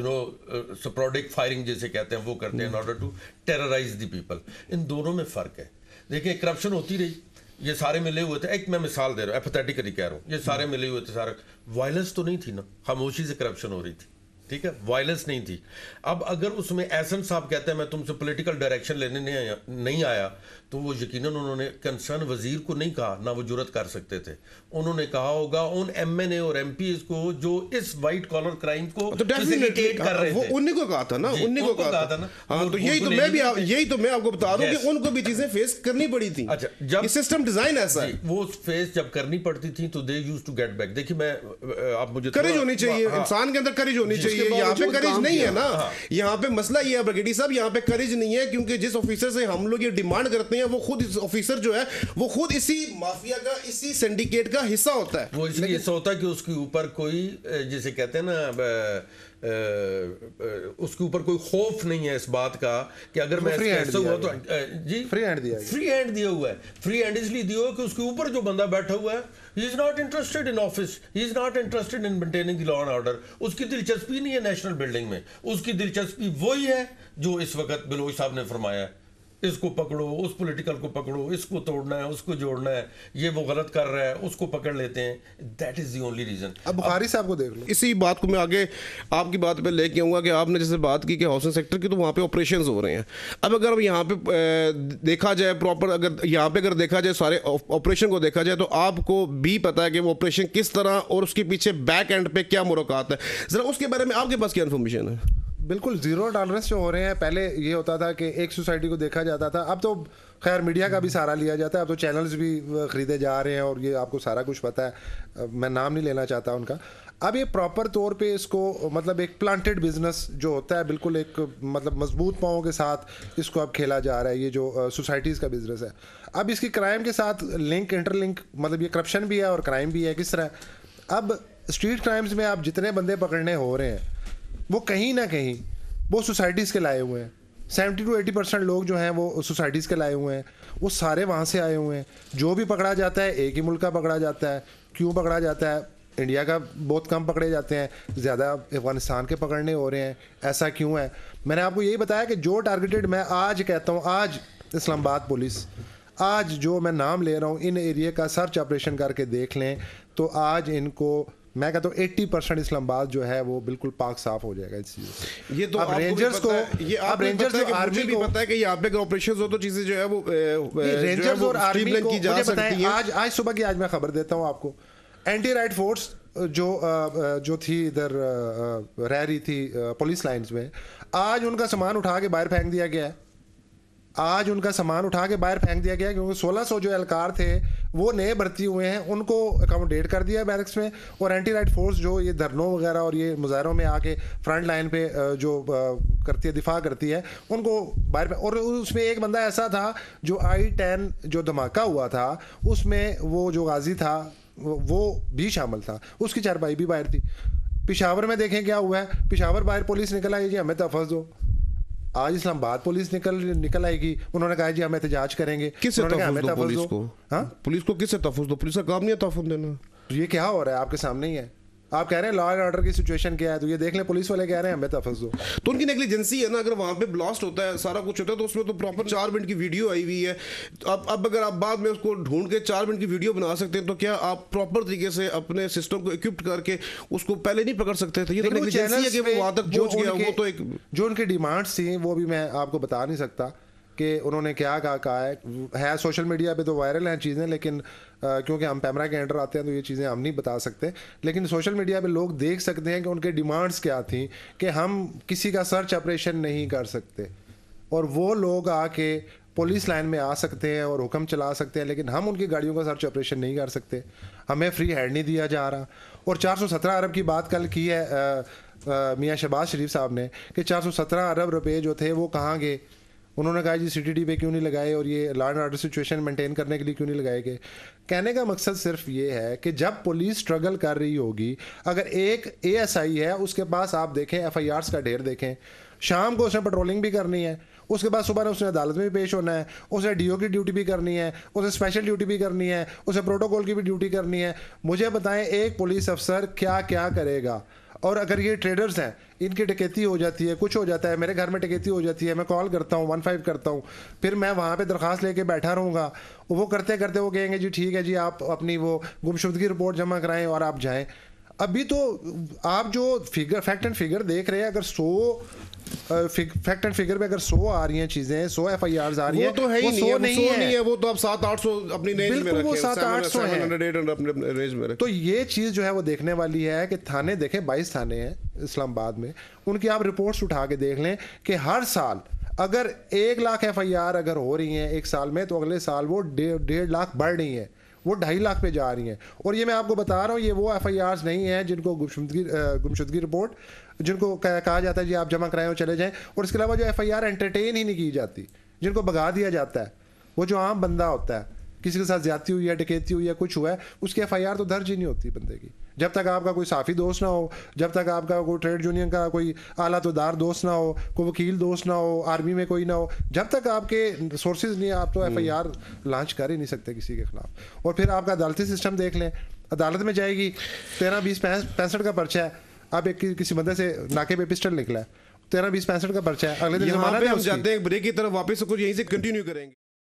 स्पोरेडिक फायरिंग जिसे कहते हैं वो करते हैं in order to terrorize the people. इन दोनों में फ़र्क है। देखिए, करप्शन होती रही, ये सारे मिले हुए थे, एक मैं मिसाल दे रहा हूँ, एपैथेटिकली कह रहा हूँ, ये सारे मिले हुए थे, सारा वायलेंस तो नहीं थी ना, खामोशी से करप्शन हो रही थी, ठीक है, वायलेंस नहीं थी। अब अगर उसमें एहसन साहब कहते हैं मैं तुमसे पॉलिटिकल डायरेक्शन लेने नहीं आया, तो वो यकीनन उन्होंने कंसर्न वजीर को नहीं कहा, ना वो जुर्रत कर सकते थे। उन्होंने कहा होगा उन MNA और MPs को जो इस वाइट कॉलर क्राइम को फैसिलिटेट कर रहे थे, उन्हीं को कहा था ना, उन्हीं को कहा था ना। हाँ, तो यही तो मैं आपको बता रहा हूँ कि उनको भी चीजें फेस करनी पड़ी थी। अच्छा, जब सिस्टम डिजाइन ऐसा है, वो फेस जब करनी पड़ती थी तो they used to get back. देखिए, मैं आप मुझे करेज होनी चाहिए, इंसान के अंदर करेज होनी चाहिए। यहाँ पे करेज नहीं है ना, यहाँ पे मसला ये है ब्रिगेडियर साहब, यहाँ पे करेज नहीं है, क्योंकि जिस ऑफिसर से हम लोग ये डिमांड करते हैं वो खुद ऑफिसर जो है वो खुद इसी माफिया का, इसी सिंडिकेट का हिस्सा होता है। वो इसलिए हिस्सा होता है कि उसके ऊपर कोई, जिसे कहते हैं ना, उसके ऊपर कोई खौफ नहीं है इस बात का कि अगर मैं ऐसा हुआ तो जी फ्री हैंड दिया हुआ है। फ्री हैंड इसलिए दिया हुआ है कि उसके ऊपर जो बंदा बैठा हुआ है, he is not interested in office, he is not interested in maintaining the law and order. उसकी दिलचस्पी नहीं है नेशनल बिल्डिंग में, उसकी दिलचस्पी वही है जो इस वक्त बिलोई साहब ने फरमाया है, इसको पकड़ो, उस पॉलिटिकल को पकड़ो, इसको तोड़ना है, उसको जोड़ना है, ये वो गलत कर रहा है, उसको पकड़ लेते हैं। That is the only reason. अब बुखारी साहब को देख लो। इसी बात को मैं आगे आपकी बात पे लेके आऊँगा कि आपने जैसे बात की कि हाउसिंग सेक्टर की, तो वहाँ पे ऑपरेशंस हो रहे हैं। अब अगर यहाँ पे देखा जाए प्रॉपर, अगर यहाँ पे अगर देखा जाए सारे ऑपरेशन को देखा जाए, तो आपको भी पता है कि वो ऑपरेशन किस तरह और उसके पीछे बैक एंड पे क्या मुलाकात है। ज़रा उसके बारे में आपके पास क्या इन्फॉर्मेशन है? बिल्कुल ज़ीरो टॉलरेंस जो हो रहे हैं। पहले ये होता था कि एक सोसाइटी को देखा जाता था, अब तो खैर मीडिया का भी सहारा लिया जाता है, अब तो चैनल्स भी ख़रीदे जा रहे हैं और ये आपको सारा कुछ पता है। मैं नाम नहीं लेना चाहता उनका। अब ये प्रॉपर तौर पे इसको मतलब एक प्लांटेड बिजनेस जो होता है, बिल्कुल एक मतलब मजबूत पाँवों के साथ इसको अब खेला जा रहा है। ये जो सोसाइटीज़ का बिजनेस है, अब इसकी क्राइम के साथ लिंक, इंटरलिंक, मतलब ये करप्शन भी है और क्राइम भी है। किस तरह? अब स्ट्रीट क्राइम्स में आप जितने बंदे पकड़ने हो रहे हैं, वो कहीं ना कहीं वो सोसाइटीज़ के लाए हुए हैं। 70 to 80% लोग जो हैं वो सोसाइटीज़ के लाए हुए हैं, वो सारे वहाँ से आए हुए हैं। जो भी पकड़ा जाता है एक ही मुल्क का पकड़ा जाता है। क्यों पकड़ा जाता है? इंडिया का बहुत कम पकड़े जाते हैं, ज़्यादा अफ़गानिस्तान के पकड़ने हो रहे हैं। ऐसा क्यों है? मैंने आपको यही बताया कि जो टारगेटेड, मैं आज कहता हूँ, आज इस्लामाबाद पुलिस, आज जो मैं नाम ले रहा हूँ, इन एरिया का सर्च ऑपरेशन करके देख लें तो आज इनको मैं कहता हूँ 80% इस्लामाबाद जो है वो बिल्कुल पाक साफ हो जाएगा इस चीज़ से। ये तो अब रेंजर्स को, अब रेंजर्स और आर्मी को पता है कि यहाँ पे ऑपरेशंस हो तो चीजें जो है वो रेंजर्स और आर्मी को की जा मुझे पता सकती है। आज सुबह की आज मैं खबर देता हूँ आपको, एंटी राइट फोर्स जो थी इधर रह रही थी पुलिस लाइंस में, आज उनका सामान उठा के बाहर फेंक दिया गया है। आज उनका सामान उठा के बाहर फेंक दिया गया क्योंकि 1600 जो एहलकार थे वो नए भर्ती हुए हैं, उनको अकोमोडेट कर दिया बैरक्स में। और एंटी राइट फोर्स जो ये धरनों वगैरह और ये मुजाहरों में आके फ्रंट लाइन पे जो करती है, दिफा करती है, उनको बाहर। और उसमें एक बंदा ऐसा था जो I-10 जो धमाका हुआ था उसमें वो जो गाजी था वो भी शामिल था, उसकी चारपाई भी बाहर थी। पेशावर में देखें क्या हुआ है, पेशावर बाहर पुलिस निकल आई जी हमें तहफ़्फ़ुज़ दो। आज इस्लामाबाद पुलिस निकल आएगी, उन्होंने कहा जी हम एहतजाज करेंगे। किससे तहफ़्फ़ुज़ दो पुलिस को? हाँ, पुलिस को किससे तहफ़्फ़ुज़ दो? पुलिस का काम नहीं है तहफ़्फ़ुज़ देना। ये क्या हो रहा है आपके सामने ही है। आप कह रहे हैं लॉ एंड ऑर्डर की सिचुएशन क्या है, तो ये देख लें पुलिस वाले कह रहे हैं हमें तहफ़्फ़ुज़ दो। तो उनकी नेग्लिजेंसी है ना। अगर वहाँ पे ब्लास्ट होता है, सारा कुछ होता है, तो उसमें तो प्रॉपर 4 मिनट की वीडियो आई हुई है। अब अगर आप बाद में उसको ढूंढ के 4 मिनट की वीडियो बना सकते हैं, तो क्या आप प्रॉपर तरीके से अपने सिस्टम को इक्विप्ड करके उसको पहले नहीं पकड़ सकते थे? ये तो नेग्लिजेंसी है कि वो वहाँ तक पहुँच गया। वो तो एक जो उनकी डिमांड्स थी वो भी मैं आपको बता नहीं सकता कि उन्होंने क्या कहा है। सोशल मीडिया पे तो वायरल हैं चीज़ें, लेकिन क्योंकि हम कैमरा के अंडर आते हैं तो ये चीज़ें हम नहीं बता सकते। लेकिन सोशल मीडिया पे लोग देख सकते हैं कि उनके डिमांड्स क्या थी, कि हम किसी का सर्च ऑपरेशन नहीं कर सकते और वो लोग आके पुलिस लाइन में आ सकते हैं और हुक्म चला सकते हैं, लेकिन हम उनकी गाड़ियों का सर्च ऑपरेशन नहीं कर सकते। हमें फ्री हैंड नहीं दिया जा रहा। और 417 अरब की बात कल की है मियाँ शहबाज शरीफ साहब ने कि 417 अरब रुपये जो थे वो कहाँ गए। उन्होंने कहा जी CTD पे क्यों नहीं लगाए और ये law and order situation maintain करने के लिए क्यों नहीं लगाए गए। कहने का मकसद सिर्फ ये है कि जब पुलिस स्ट्रगल कर रही होगी, अगर एक ASI है उसके पास आप देखें FIRs का ढेर देखें, शाम को उसने पेट्रोलिंग भी करनी है, उसके बाद सुबह उसने अदालत में भी पेश होना है, उसे DO की ड्यूटी भी करनी है, उसे स्पेशल ड्यूटी भी करनी है, उसे प्रोटोकॉल की भी ड्यूटी करनी है। मुझे बताएं एक पुलिस अफसर क्या क्या करेगा। और अगर ये ट्रेडर्स हैं, इनकी डकैती हो जाती है, कुछ हो जाता है, मेरे घर में डकैती हो जाती है, मैं कॉल करता हूँ 15 करता हूँ, फिर मैं वहाँ पे दरख्वास्त लेके बैठा रहूँगा, वो करते करते वो कहेंगे जी ठीक है जी आप अपनी वो गुमशुदगी रिपोर्ट जमा कराएं और आप जाएं। अभी तो आप जो फिगर फैक्ट एंड फिगर देख रहे हैं, अगर 100 फैक्ट एंड फिगर पे अगर 100 आ रही हैं चीजें, 100 FIRs आ रही हैं, वो तो है ही नहीं है, वो तो आप 700-800 अपनी रेंज में रखें, 700-800 है अपने रेंज में रखें। तो ये चीज जो है वो देखने वाली है कि थाने देखें, 22 थाने हैं इस्लामाबाद में, उनकी आप रिपोर्ट्स उठा के देख लें कि हर साल अगर 1 लाख FIR अगर हो रही हैं एक साल में, तो अगले साल वो 1.5 लाख बढ़ रही हैं, वो 2.5 लाख पे जा रही हैं। और ये मैं आपको बता रहा हूँ, ये वो FIRs नहीं है जिनको गुमशुदगी रिपोर्ट जिनको कहा जाता है जी आप जमा कराएं और चले जाएं। और इसके अलावा जो FIR एंटरटेन ही नहीं की जाती, जिनको भगा दिया जाता है, वो जो आम बंदा होता है, किसी के साथ ज्यादती हुई है, डकैती हुई है, कुछ हुआ है, उसकी FIR तो दर्ज ही नहीं होती बंदे की। जब तक आपका कोई साफ़ी दोस्त ना हो, जब तक आपका कोई ट्रेड यूनियन का कोई आलातदार दोस्त ना हो, कोई वकील दोस्त ना हो, आर्मी में कोई ना हो, जब तक आपके सोर्सेज नहीं, आप तो FIR लॉन्च कर ही नहीं सकते किसी के खिलाफ। और फिर आपका अदालती सिस्टम देख लें, अदालत में जाएगी 13-20-65 का पर्चा है, अब एक किसी बंदे से नाके पे पिस्टल निकला है, 13-20-65 का पर्चा है, अगले दिन यहाँ पे हम जाते हैं ब्रेक की तरफ, वापस कुछ यहीं से कंटिन्यू करेंगे।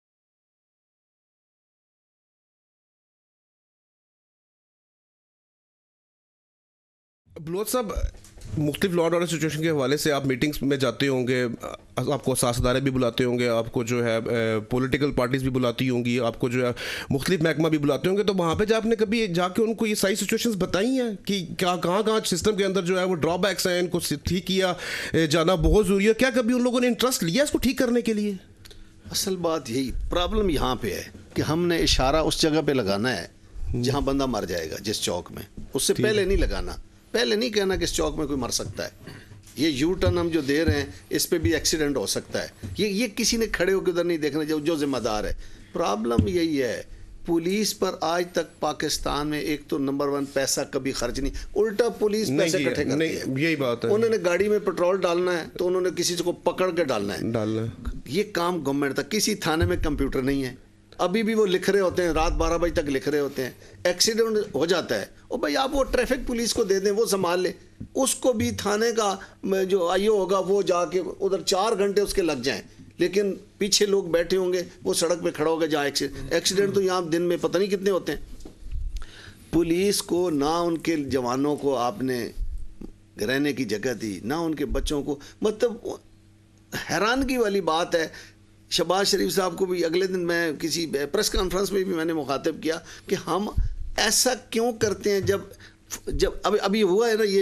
बलोच साहब, मुख्तलिफ लॉ एंड ऑर्डर सिचुएशन के हवाले से आप मीटिंग्स में जाते होंगे, आपको सासदारे भी बुलाते होंगे, आपको जो है पॉलिटिकल पार्टीज भी बुलाती होंगी, आपको जो है मुख्तलिफ महकमा भी बुलाते होंगे, तो वहाँ पे आपने कभी जाके उनको ये सारी सिचुएशंस बताई हैं कि क्या कहाँ सिस्टम के अंदर जो है वो ड्रॉबैक्स हैं, इनको ठीक किया जाना बहुत ज़रूरी है? क्या कभी उन लोगों ने इंटरेस्ट लिया इसको ठीक करने के लिए? असल बात यही प्रॉब्लम यहाँ पे है कि हमने इशारा उस जगह पे लगाना है जहाँ बंदा मर जाएगा, जिस चौक में, उससे पहले नहीं लगाना। पहले नहीं कहना कि इस चौक में कोई मर सकता है, ये यू टर्न हम जो दे रहे हैं इस पे भी एक्सीडेंट हो सकता है, ये किसी ने खड़े होकर उधर नहीं देखना जो जिम्मेदार है। प्रॉब्लम यही है, पुलिस पर आज तक पाकिस्तान में एक तो नंबर 1 पैसा कभी खर्च नहीं, उल्टा पुलिस पैसे इकट्ठे करती है। यही बात है, उन्होंने गाड़ी में पेट्रोल डालना है तो उन्होंने किसी को पकड़ के डालना है। ये काम गवर्नमेंट तक, किसी थाने में कंप्यूटर नहीं है, अभी भी वो लिख रहे होते हैं, रात 12 बजे तक लिख रहे होते हैं, एक्सीडेंट हो जाता है, ओ भाई आप वो ट्रैफिक पुलिस को दे दें, वो संभाल ले, उसको भी थाने का जो आईओ होगा वो जाके उधर 4 घंटे उसके लग जाएं, लेकिन पीछे लोग बैठे होंगे, वो सड़क पे खड़ा होगा जहाँ एक्सीडेंट तो यहाँ दिन में पता नहीं कितने होते हैं। पुलिस को ना उनके जवानों को आपने रहने की जगह दी, ना उनके बच्चों को, मतलब हैरानगी वाली बात है। शहबाज शरीफ साहब को भी अगले दिन मैं किसी प्रेस कॉन्फ्रेंस में भी मैंने मुखातिब किया कि हम ऐसा क्यों करते हैं, जब अभी हुआ है ना ये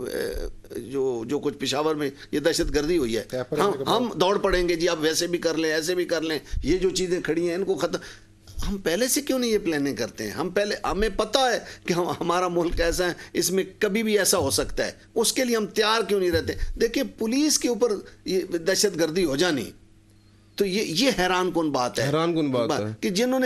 जो कुछ पेशावर में ये दहशतगर्दी हुई है, हम दौड़ पड़ेंगे जी, आप वैसे भी कर लें, ऐसे भी कर लें, ये जो चीज़ें खड़ी हैं इनको ख़त्म। हम पहले से क्यों नहीं ये प्लानिंग करते हैं? हमें पता है कि हमारा मुल्क ऐसा है, इसमें कभी भी ऐसा हो सकता है, उसके लिए हम तैयार क्यों नहीं रहते? देखिए पुलिस के ऊपर ये दहशतगर्दी हो जानी, तो ये हैरान कन बात है, कि जिन्होंने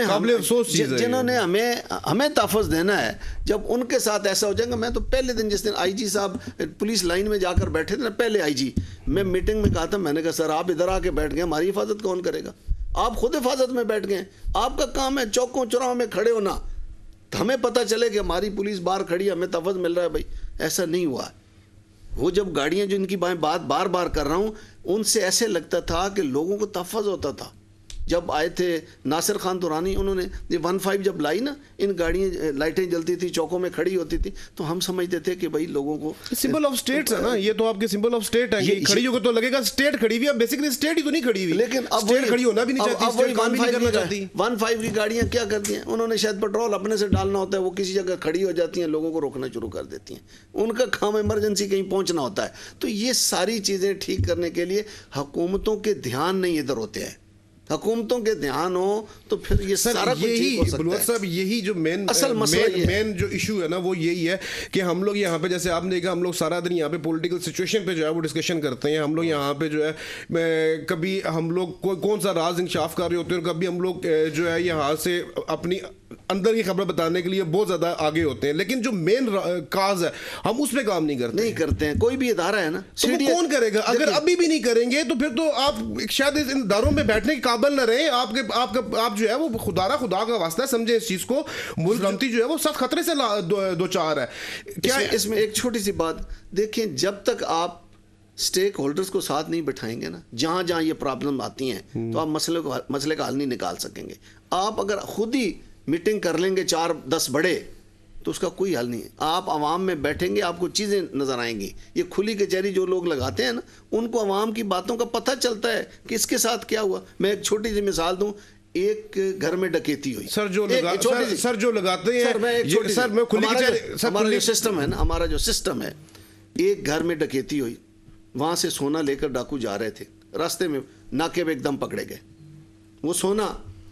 हमें तहफ़्फ़ुज़ देना है, जब उनके साथ ऐसा हो जाएगा। मैं तो पहले दिन जिस दिन IG साहब पुलिस लाइन में जाकर बैठे थे ना, पहले IG, मैं मीटिंग में कहा था, मैंने कहा सर आप इधर आके बैठ गए, हमारी हिफाजत कौन करेगा? आप खुद हिफाजत में बैठ गए, आपका काम है चौकों चौराहों में खड़े होना, तो हमें पता चले कि हमारी पुलिस बाहर खड़ी है, हमें तहफ़्फ़ुज़ मिल रहा है। भाई ऐसा नहीं हुआ। वो जब गाड़ियां जो इनकी बात बार बार कर रहा हूं, उनसे ऐसे लगता था कि लोगों को तहफ़्फ़ुज़ होता था। जब आए थे नासिर खान दुरानी, उन्होंने ये 15 जब लाई ना, इन गाड़ियाँ लाइटें जलती थी, चौकों में खड़ी होती थी, तो हम समझते थे कि भाई लोगों को सिंबल ऑफ स्टेट है ना, ये तो आपके सिंबल ऑफ स्टेट है, ये खड़ी होकर तो लगेगा स्टेट खड़ी हुई है, बेसिकली स्टेट ही तो नहीं खड़ी हुई, लेकिन अब स्टेट खड़ी होना भी नहीं चाहती, स्टेट काम भी नहीं करना चाहती। 15 की गाड़ियाँ क्या करती हैं, उन्होंने शायद पेट्रोल अपने से डालना होता है, वो किसी जगह खड़ी हो जाती हैं, लोगों को रोकना शुरू कर देती हैं, उनका काम इमरजेंसी कहीं पहुँचना होता है। तो ये सारी चीज़ें ठीक करने के लिए हुकूमतों के ध्यान नहीं इधर होते हैं। हुकूमतों के ध्यान हो तो फिर ये सारा कुछ ठीक हो सकता है। साहब यही जो मेन जो इशू है ना, वो यही है कि हम लोग यहाँ पे, जैसे आपने देखा, हम लोग सारा दिन यहाँ पे पॉलिटिकल सिचुएशन पे जो है वो डिस्कशन करते हैं। हम लोग यहाँ पे जो है कभी हम लोग कौन सा राज इंकशाफ कर रहे होते हैं, और कभी हम लोग जो है यहाँ से अपनी अंदर की खबर बताने के लिए बहुत ज़्यादा आगे होते हैं, लेकिन जो मेन काज है हम उस पर काम नहीं करते हैं। कोई भी इदारा है ना, तो वो कौन करेगा? अगर अभी भी नहीं करेंगे तो फिर तो आप शायद इन इदारों में बैठने के काबिल न रहे। आप जो है वो खुदा का वास्ता समझे इस चीज को, मुल्क जो है वो सब खतरे से दो चार है। क्या इसमें एक छोटी सी बात देखें, जब तक आप स्टेक होल्डर्स को साथ नहीं बिठाएंगे ना, जहां जहां ये प्रॉब्लम आती हैं, तो आप मसले का हल नहीं निकाल सकेंगे। आप अगर खुद ही मीटिंग कर लेंगे 4-10 बड़े, तो उसका कोई हल नहीं है। आप आवाम में बैठेंगे, आपको चीज़ें नज़र आएंगी। ये खुली कचहरी जो लोग लगाते हैं ना, उनको आवाम की बातों का पता चलता है कि इसके साथ क्या हुआ। मैं एक छोटी सी मिसाल दूं, एक घर में डकैती हुई। सर जो लगाते हैं, हमारा जो सिस्टम है ना, हमारा जो सिस्टम है, एक घर में डकैती हुई, वहाँ से सोना लेकर डाकू जा रहे थे, रास्ते में नाके पे एकदम पकड़े गए। वो सोना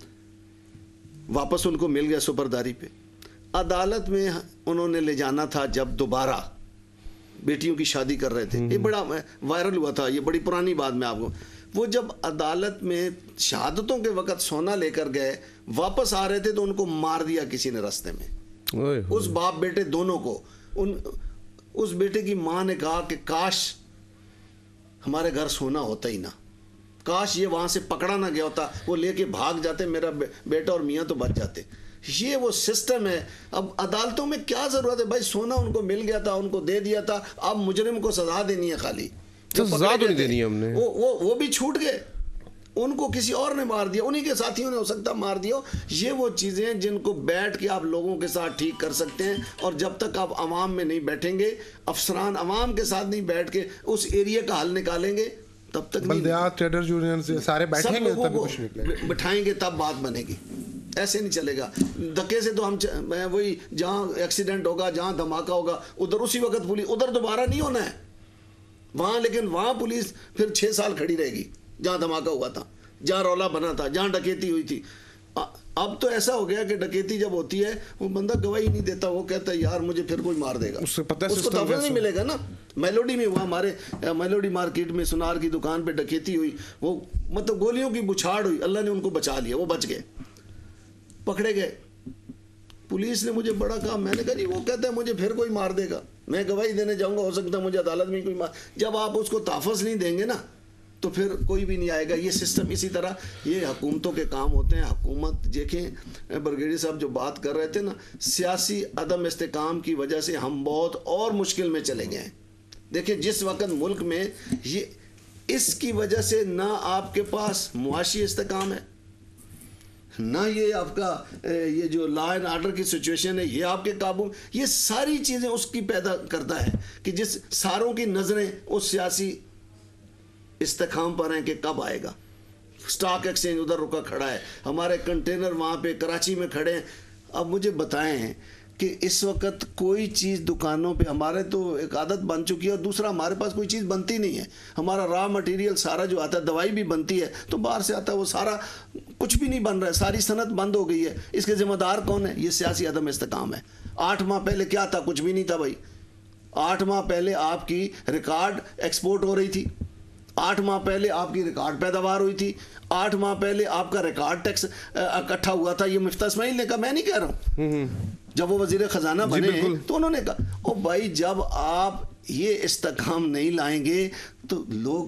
वापस उनको मिल गया सुपरदारी पे। अदालत में उन्होंने ले जाना था, जब दोबारा बेटियों की शादी कर रहे थे, ये बड़ा वायरल हुआ था, ये बड़ी पुरानी बात में आपको। वो जब अदालत में शहादतों के वक्त सोना लेकर गए, वापस आ रहे थे तो उनको मार दिया किसी ने रास्ते में। उस बाप बेटे दोनों को। उस बेटे की माँ ने कहा कि काश हमारे घर सोना होता ही ना, काश ये वहाँ से पकड़ा ना गया होता, वो लेके भाग जाते, मेरा बेटा और मियाँ तो बच जाते। ये वो सिस्टम है। अब अदालतों में क्या ज़रूरत है भाई, सोना उनको मिल गया था, उनको दे दिया था, अब मुजरिम को सजा देनी है खाली। सजा तो नहीं देनी है हमने। वो भी छूट गए, उनको किसी और ने मार दिया, उन्हीं के साथियों ने हो सकता मार दिया। ये वो चीज़ें हैं जिनको बैठ के आप लोगों के साथ ठीक कर सकते हैं, और जब तक आप अवाम में नहीं बैठेंगे, अफसरान अवाम के साथ नहीं बैठ के उस एरिया का हल निकालेंगे, तब तक बल्दियात, ट्रेडर्स यूनियन से सारे बैठेंगे तब कुछ निकलेगा, बिठाएंगे तब बात बनेगी। ऐसे नहीं चलेगा। धक्के से तो हम वही जहाँ एक्सीडेंट होगा, जहाँ धमाका होगा, उधर उसी वक्त पुलिस, उधर दोबारा नहीं होना है वहाँ, लेकिन वहाँ पुलिस फिर 6 साल खड़ी रहेगी जहाँ धमाका हुआ था, जहाँ रौला बना था, जहाँ डकैती हुई थी। अब तो ऐसा हो गया कि डकैती जब होती है वो बंदा गवाही नहीं देता, वो कहता है यार मुझे फिर कोई मार देगा, उसको पता है उसको तहफ़्फ़ुज़ नहीं मिलेगा ना। मेलोडी में हुआ, हमारे मेलोडी मार्केट में सुनार की दुकान पे डकैती हुई, वो मतलब गोलियों की बुछाड़ हुई, अल्लाह ने उनको बचा लिया, वो बच गए, पकड़े गए। पुलिस ने मुझे बड़ा कहा, मैंने कहा जी वो कहता है मुझे फिर कोई मार देगा, मैं गवाही देने जाऊँगा, हो सकता है मुझे अदालत में कोई मार। जब आप उसको तहफ़्फ़ुज़ नहीं देंगे ना तो फिर कोई भी नहीं आएगा। ये सिस्टम इसी तरह, ये हुकूमतों के काम होते हैं। हुकूमत देखें, ब्रिगेडियर साहब जो बात कर रहे थे ना, सियासी अदम इस्तेकाम की वजह से हम बहुत और मुश्किल में चले गए हैं। देखिए जिस वक्त मुल्क में ये, इसकी वजह से ना आपके पास मुआशी इस्तेकाम है, ना ये आपका ये जो लॉ एंड ऑर्डर की सिचुएशन है ये आपके काबू, ये सारी चीज़ें उसकी पैदा करता है कि जिस सारों की नज़रें उस सियासी इस्तेकाम पर हैं कि कब आएगा। स्टॉक एक्सचेंज उधर रुका खड़ा है, हमारे कंटेनर वहाँ पे कराची में खड़े हैं। अब मुझे बताएं कि इस वक्त कोई चीज़ दुकानों पे, हमारे तो एक आदत बन चुकी है, और दूसरा हमारे पास कोई चीज़ बनती नहीं है। हमारा रॉ मटेरियल सारा जो आता है, दवाई भी बनती है तो बाहर से आता है, वो सारा कुछ भी नहीं बन रहा है, सारी सनत बंद हो गई है। इसके ज़िम्मेदार कौन है? ये सियासी अदम इस्तेकाम है। 8 माह पहले क्या था? कुछ भी नहीं था भाई। 8 माह पहले आपकी रिकॉर्ड एक्सपोर्ट हो रही थी, 8 माह पहले आपकी रिकॉर्ड पैदावार हुई थी, 8 माह पहले आपका रिकॉर्ड टैक्स इकट्ठा हुआ था। ये मुफ्ता इस्माइल ने कहा, मैं नहीं कह रहा हूँ, जब वो वजीर खजाना बने तो उन्होंने कहा, ओ भाई जब आप ये इस्तेकाम नहीं लाएंगे तो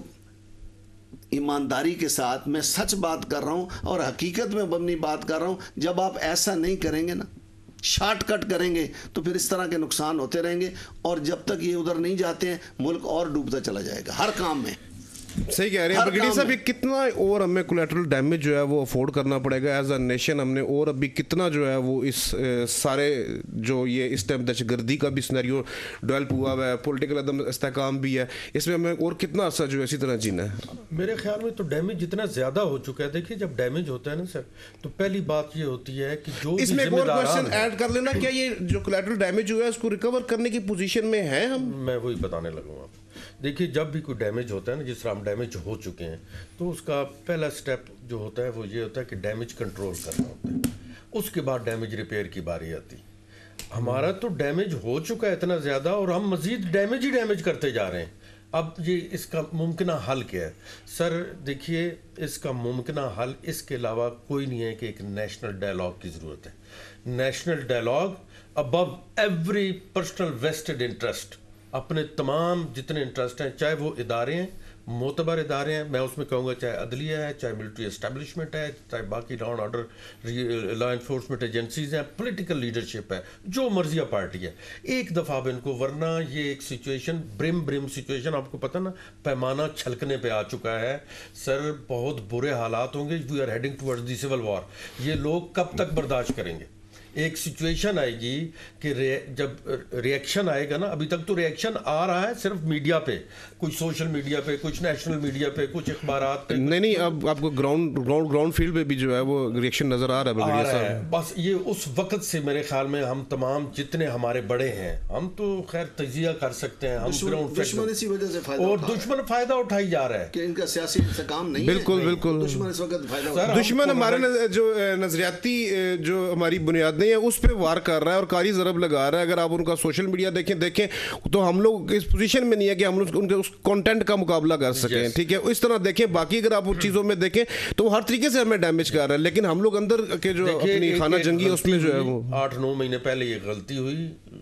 लोग ईमानदारी के साथ, मैं सच बात कर रहा हूँ और हकीकत में अपनी बात कर रहा हूँ, जब आप ऐसा नहीं करेंगे ना, शॉर्टकट करेंगे, तो फिर इस तरह के नुकसान होते रहेंगे, और जब तक ये उधर नहीं जाते हैं मुल्क और डूबता चला जाएगा हर काम में। सही कह रहे हैं ब्रिगेडियर साहब, ये कितना और हमें कोलैटरल डैमेज जो है वो अफोर्ड करना पड़ेगा एज अ नेशन हमने, और अभी कितना जो है वो इस सारे जो ये इस टाइम दहशतगर्दी का भी सिनेरियो डेवलप हुआ हुआ है, पॉलिटिकल अदम इस्तेकाम भी है, इसमें हमें और कितना अर्सा जो है इसी तरह जीना है? मेरे ख्याल में तो डैमेज जितना ज़्यादा हो चुका है। देखिए जब डैमेज होता है ना सर, तो पहली बात ये होती है कि जो इसमें एक और क्वेश्चन ऐड कर लेना, क्या ये जो कोलैटरल डैमेज हुआ है उसको रिकवर करने की पोजीशन में है हम? मैं वही बताने लगूंगा। देखिए जब भी कोई डैमेज होता है ना, जिस तरह हम डैमेज हो चुके हैं, तो उसका पहला स्टेप जो होता है वो ये होता है कि डैमेज कंट्रोल करना होता है, उसके बाद डैमेज रिपेयर की बारी आती। हमारा तो डैमेज हो चुका है इतना ज़्यादा, और हम मज़ीद डैमेज ही डैमेज करते जा रहे हैं। अब ये इसका मुमकिना हल क्या है सर? देखिए इसका मुमकिना हल इसके अलावा कोई नहीं है कि एक नेशनल डायलॉग की ज़रूरत है। National dialogue above every personal vested interest, अपने तमाम जितने इंटरेस्ट हैं, चाहे वो इदारे हैं, मोतबर इदारे हैं, मैं उसमें कहूँगा चाहे अदलिया है, चाहे मिलिट्री एस्टेब्लिशमेंट है, चाहे बाकी law and order law enforcement agencies हैं, पॉलिटिकल लीडरशिप है, जो मर्जिया पार्टी है, एक दफ़ा अब इनको, वरना ये एक सिचुएशन ब्रिम सिचुएशन, आपको पता ना पैमाना छलकने पे आ चुका है सर, बहुत बुरे हालात होंगे। We are heading towards the civil war. ये लोग कब तक बर्दाश्त करेंगे? एक सिचुएशन आएगी कि जब रिएक्शन आएगा ना, अभी तक तो रिएक्शन आ रहा है सिर्फ मीडिया पे, कुछ सोशल मीडिया पे, कुछ नेशनल मीडिया पे, कुछ अखबारात पे, नहीं अब आपको ग्राउंड फील्ड पे भी जो है वो रिएक्शन नजर आ रहा है। बस ये उस वक्त से मेरे ख्याल में हम तमाम जितने हमारे बड़े हैं, हम तो खैर तजिया कर सकते हैं, हम दुश्मन इसी वजह से फायदा, और दुश्मन फायदा उठाई जा रहा है कि इनका सियासी काम नहीं है। बिल्कुल दुश्मन इस वक्त फायदा, दुश्मन हमारे जो नजरियाती जो हमारी बुनियाद नहीं है उस पर वार कर रहा है और कारी ज़रब लगा रहा है। अगर आप उनका सोशल मीडिया देखें तो हम लोग इस पोजीशन में नहीं है कि हम लोग उनके उस कंटेंट का मुकाबला कर सकें, ठीक है। इस तरह देखें, बाकी अगर आप उन चीज़ों में देखें तो हर तरीके से हमें डैमेज कर रहा है, लेकिन हम लोग अंदर के जो अपनी खाना जंगी है उसमें जो है वो 8-9 महीने पहले ये गलती हुई।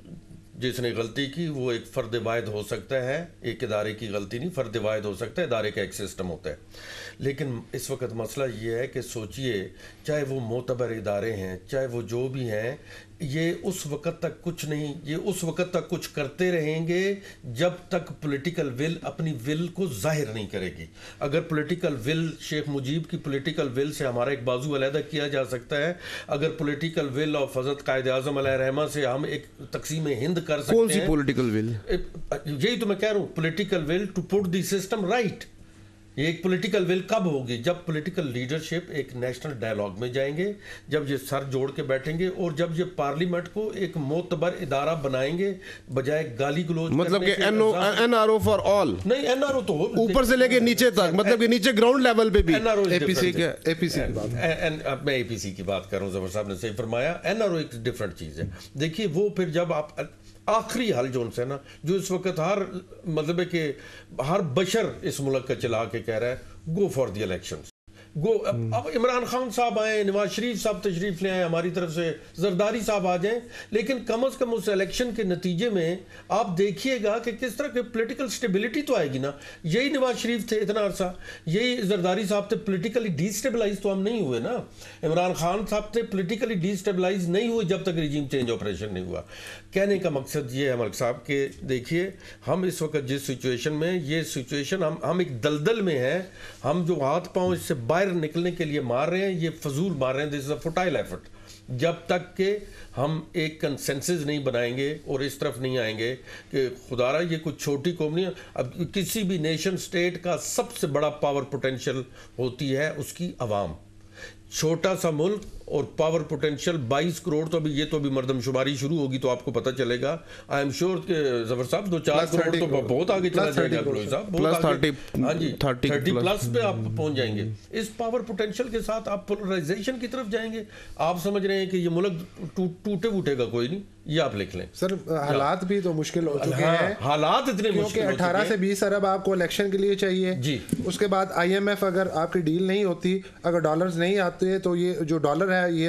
जिसने गलती की वो एक फ़र्द वाहिद हो सकता है, एक इदारे की गलती नहीं, फ़र्द वाहिद हो सकता है, इदारे का एक सिस्टम होता है। लेकिन इस वक्त मसला ये है कि सोचिए, चाहे वो मोतबर इदारे हैं, चाहे वो जो भी हैं, ये उस वक्त तक कुछ नहीं, ये उस वक्त तक कुछ करते रहेंगे जब तक पॉलिटिकल विल अपनी विल को जाहिर नहीं करेगी। अगर पॉलिटिकल विल, शेख मुजीब की पॉलिटिकल विल से हमारा एक बाजू अलहदा किया जा सकता है, अगर पॉलिटिकल विल ऑफ हज़रत कायद आज़म अलैहिर्रहमा से हम एक तकसीम हिंद कर सकते हैं। कौन सी पॉलिटिकल विल? यही तो मैं कह रहा हूँ, political will to put the system right. ये एक पॉलिटिकल विल कब होगी? जब पॉलिटिकल लीडरशिप एक नेशनल डायलॉग में जाएंगे, जब ये सर जोड़ के बैठेंगे और जब ये पार्लियामेंट को एक मोतबर इदारा बनाएंगे बजाय गाली गलोच। मतलब कि एनआरओ फॉर ऑल नहीं, एनआरओ तो ऊपर से लेके नीचे तक, मतलब कि नीचे ग्राउंड लेवल पे भी। एपीसी की बात, मैं एपीसी की बात कर रहा हूँ, जफर साहब ने सही फरमाया। एनआरओ एक डिफरेंट चीज़ है। देखिए वो फिर जब आप आखिरी हल जो है ना, जो इस वक्त हर मतलब है कि हर बशर इस मुल्क का चला के कह रहा है, go for the elections, go. अब इमरान खान साहब आए, नवाज शरीफ साहब तशरीफ ले आए, हमारी तरफ से जरदारी साहब आ जाएं, लेकिन कम से कम उस इलेक्शन के नतीजे में आप देखिएगा कि किस तरह की पॉलिटिकल स्टेबिलिटी तो आएगी ना। यही नवाज शरीफ थे इतना अरसा, यही जरदारी साहब थे, पॉलिटिकली डिस्टेबलाइज तो हम नहीं हुए ना। इमरान खान साहब थे, पॉलिटिकली डिस्टेबलाइज नहीं हुए जब तक रिजीम चेंज ऑपरेशन नहीं हुआ। कहने का मकसद ये है मलिक साहब कि देखिए, हम इस वक्त जिस सिचुएशन में, ये सिचुएशन हम एक दलदल में हैं, हम जो हाथ पांव इससे बाहर निकलने के लिए मार रहे हैं, ये फजूल मार रहे हैं। This is a futile effort. जब तक के हम एक कंसेंसस नहीं बनाएंगे और इस तरफ नहीं आएंगे कि खुदारा ये कुछ छोटी कौम नहीं है। अब किसी भी नेशन स्टेट का सबसे बड़ा पावर पोटेंशियल होती है उसकी आवाम। छोटा सा मुल्क और पावर पोटेंशियल 22 करोड़, तो अभी ये तो अभी मर्दमशुमारी शुरू होगी तो आपको पता चलेगा। आई एम श्योर कि जफर साहब 2-4 करोड़ तो बहुत आगे चला जाएगा साहब, हाँ जी 30 प्लस पे आप पहुंच जाएंगे। इस पावर पोटेंशियल के साथ आप पोलराइजेशन की तरफ जाएंगे। आप समझ रहे हैं कि ये मुल्क टूटे फूटेगा कोई नहीं, ये आप लिख लें सर। हालात भी तो मुश्किल हो चुके हैं, हालात इतने मुश्किल, 18 से 20 अरब आपको इलेक्शन के लिए चाहिए जी। उसके बाद IMF अगर आपकी डील नहीं होती, अगर डॉलर्स नहीं आते, तो ये जो डॉलर है ये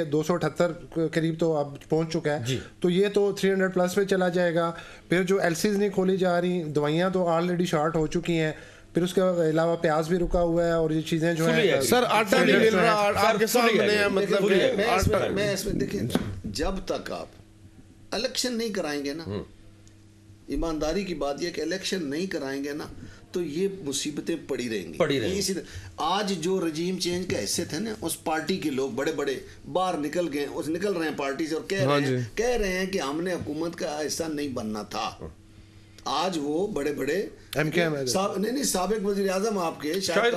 278 करीब तो अब पहुंच चुका है, तो ये तो 300 प्लस पे चला जाएगा। फिर जो LCs नहीं खोली जा रही, दवाइयाँ तो ऑलरेडी शॉर्ट हो चुकी हैं, फिर उसके अलावा प्याज भी रुका हुआ है और ये चीजें जो है सर आटा नहीं मिल रहा आपके सामने है। मतलब मैं इसमें देखिए, जब तक आप इलेक्शन नहीं कराएंगे ना, ईमानदारी की बात यह कि इलेक्शन नहीं कराएंगे ना, तो ये मुसीबतें पड़ी रहेंगी। आज जो रजीम चेंज के हिस्से थे ना, उस पार्टी के लोग बड़े बड़े बाहर निकल गए, निकल रहे हैं पार्टी से और कह रहे हैं कि हमने हुकूमत का हिस्सा नहीं बनना था। आज वो बड़े बड़े नहीं साबिक वज़ीर आज़म आपके शायद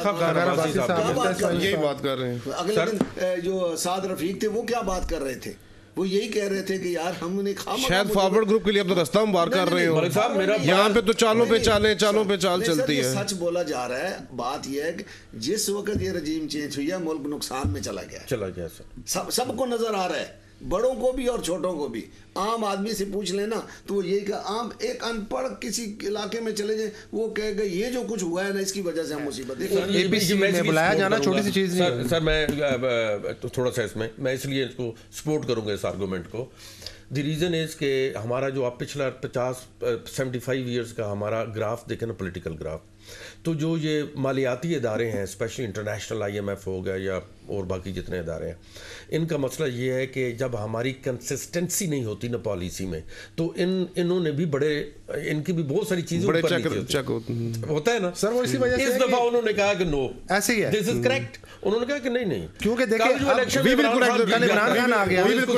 यही बात कर रहे हैं। अगले दिन जो साद रफीक थे वो क्या बात कर रहे थे, वो यही कह रहे थे कि यार हमने शायद फॉरवर्ड ग्रुप के लिए अब तो रास्ता हम बार कर रहे हो यहाँ पे, तो चालों पे चाल चलती है। सच बोला जा रहा है। बात यह है कि जिस वक्त ये रजीम चेंज हुई है, मुल्क नुकसान में चला गया सर। सबको नजर आ रहा है, बड़ों को भी और छोटों को भी। आम आदमी से पूछ लेना तो वो यही कहा, आम एक अनपढ़ किसी इलाके में चले जाए, वो कहेगा ये जो कुछ हुआ है ना, इसकी वजह से हम मुसीबत। एपीसी में बुलाया जाना छोटी सी चीज नहीं। सर मैं तो थोड़ा सा इसमें मैं इसलिए इसको सपोर्ट करूंगा इस आर्गूमेंट को। द रीज़न इज़ कि हमारा जो आप पिछला 75 ईयर्स का हमारा ग्राफ देखें ना, पॉलिटिकल ग्राफ, तो जो ये मालियाती इदारे हैं, स्पेशली इंटरनेशनल IMF हो गया या और बाकी जितने इदारे हैं, इनका मसला ये है कि जब हमारी कंसिस्टेंसी नहीं होती ना पॉलिसी में, तो इन्होंने भी इनकी भी बहुत सारी चीज़ें होता है ना सर। वो इसी वजह से इस दफ़ा उन्होंने कहा कि नो, ऐसे ही है, दिस इज करेक्ट। उन्होंने कहा कि नहीं, क्योंकि देखिए कल इमरान खान आ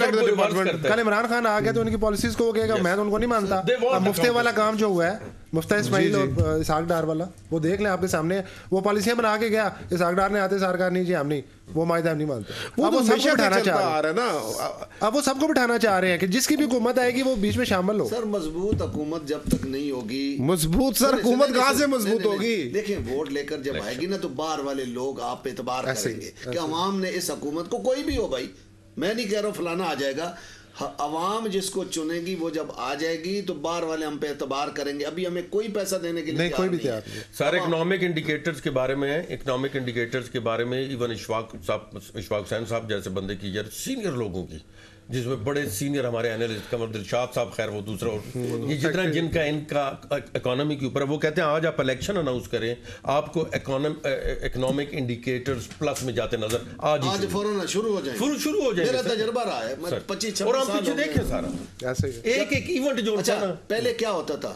गया तो उनकी पॉलिसीज को वो कहेगा मैं तो उनको नहीं मानता। मुफ्ती वाला काम जो हुआ है, मुफ्ती इस्माइल और इसहाक डार वाला, वो देख लें आपके सामने, वो पॉलिसियां बना के गया। इसहाक डार ने आते सरकार नहीं जी हम नहीं, वो मायदा नहीं मानते। अब वो सबको बिठाना चाह रहे हैं ना, अब वो सबको बिठाना चाह रहे हैं कि जिसकी भी हुकूमत आएगी वो बीच में शामिल हो। सर मजबूत हुकूमत जब तक नहीं होगी, मजबूत सर हुकूमत कहाँ से मजबूत होगी? देखिए वोट लेकर जब आएगी ना, तो बाहर वाले लोग आप पे एतबार करेंगे कि अवाम ने इस हुकूमत को, कोई भी हो भाई, मैं नहीं कह रहा हूँ फलाना आ जाएगा, अवाम जिसको चुनेगी वो जब आ जाएगी तो बाहर वाले हम पे एतबार करेंगे। अभी हमें कोई पैसा देने के लिए नहीं, कोई भी तैयार नहीं। सर इकोनॉमिक इंडिकेटर्स के बारे में, इकोनॉमिक इंडिकेटर्स के बारे में इवन इशफाक हुसैन साहब जैसे बंदे की, यार सीनियर लोगों की, जिसमें बड़े सीनियर हमारे एनालिस्ट कमर दिलशाद साहब, खैर वो दूसरा, ये जितना जिनका इनका इकोनॉमी के ऊपर, वो कहते हैं आज आप इलेक्शन अनाउंस करें, आपको इकोनॉमिक इंडिकेटर्स प्लस में जाते नजर आज फौरन शुरू हो जाए। मेरा तजुर्बा रहा है 25-26 और आप पीछे देखें सारा ऐसे एक इवेंट जो अच्छा पहले क्या होता था,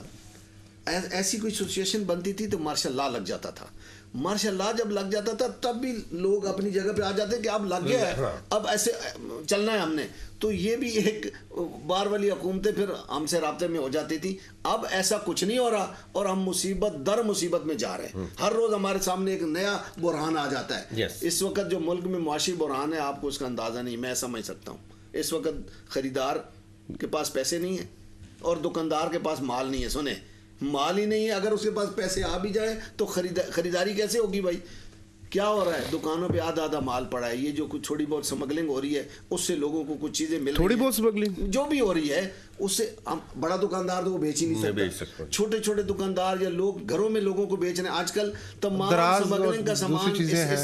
ऐसी कोई सिचुएशन बनती थी तो मार्शल लॉ लग जाता था। मार्शल लॉ जब लग जाता था तब भी लोग अपनी जगह पे आ जाते कि अब लग गया है, अब ऐसे चलना है हमने। तो ये भी एक बार वाली हुकूमतें फिर हमसे राब्ते में हो जाती थी। अब ऐसा कुछ नहीं हो रहा और हम मुसीबत दर मुसीबत में जा रहे हैं। हर रोज हमारे सामने एक नया बुरहान आ जाता है। इस वक्त जो मुल्क में मुआशी बुरहान है, आपको उसका अंदाजा नहीं, मैं समझ सकता हूँ। इस वक्त खरीदार के पास पैसे नहीं है और दुकानदार के पास माल नहीं है। सुने, माल ही नहीं है, अगर उसके पास पैसे आ भी जाए तो खरीदारी कैसे होगी भाई? क्या हो रहा है, दुकानों पे आधा आधा माल पड़ा है। ये जो कुछ थोड़ी बहुत स्मगलिंग हो रही है उससे लोगों को कुछ चीजें मिल, थोड़ी बहुत स्मगलिंग जो भी हो रही है उससे बड़ा दुकानदार तो वो बेच ही नहीं सकता। छोटे छोटे दुकानदार या लोग घरों में लोगों को बेच रहे हैं आजकल तमाम स्मगलिंग का सामान इससे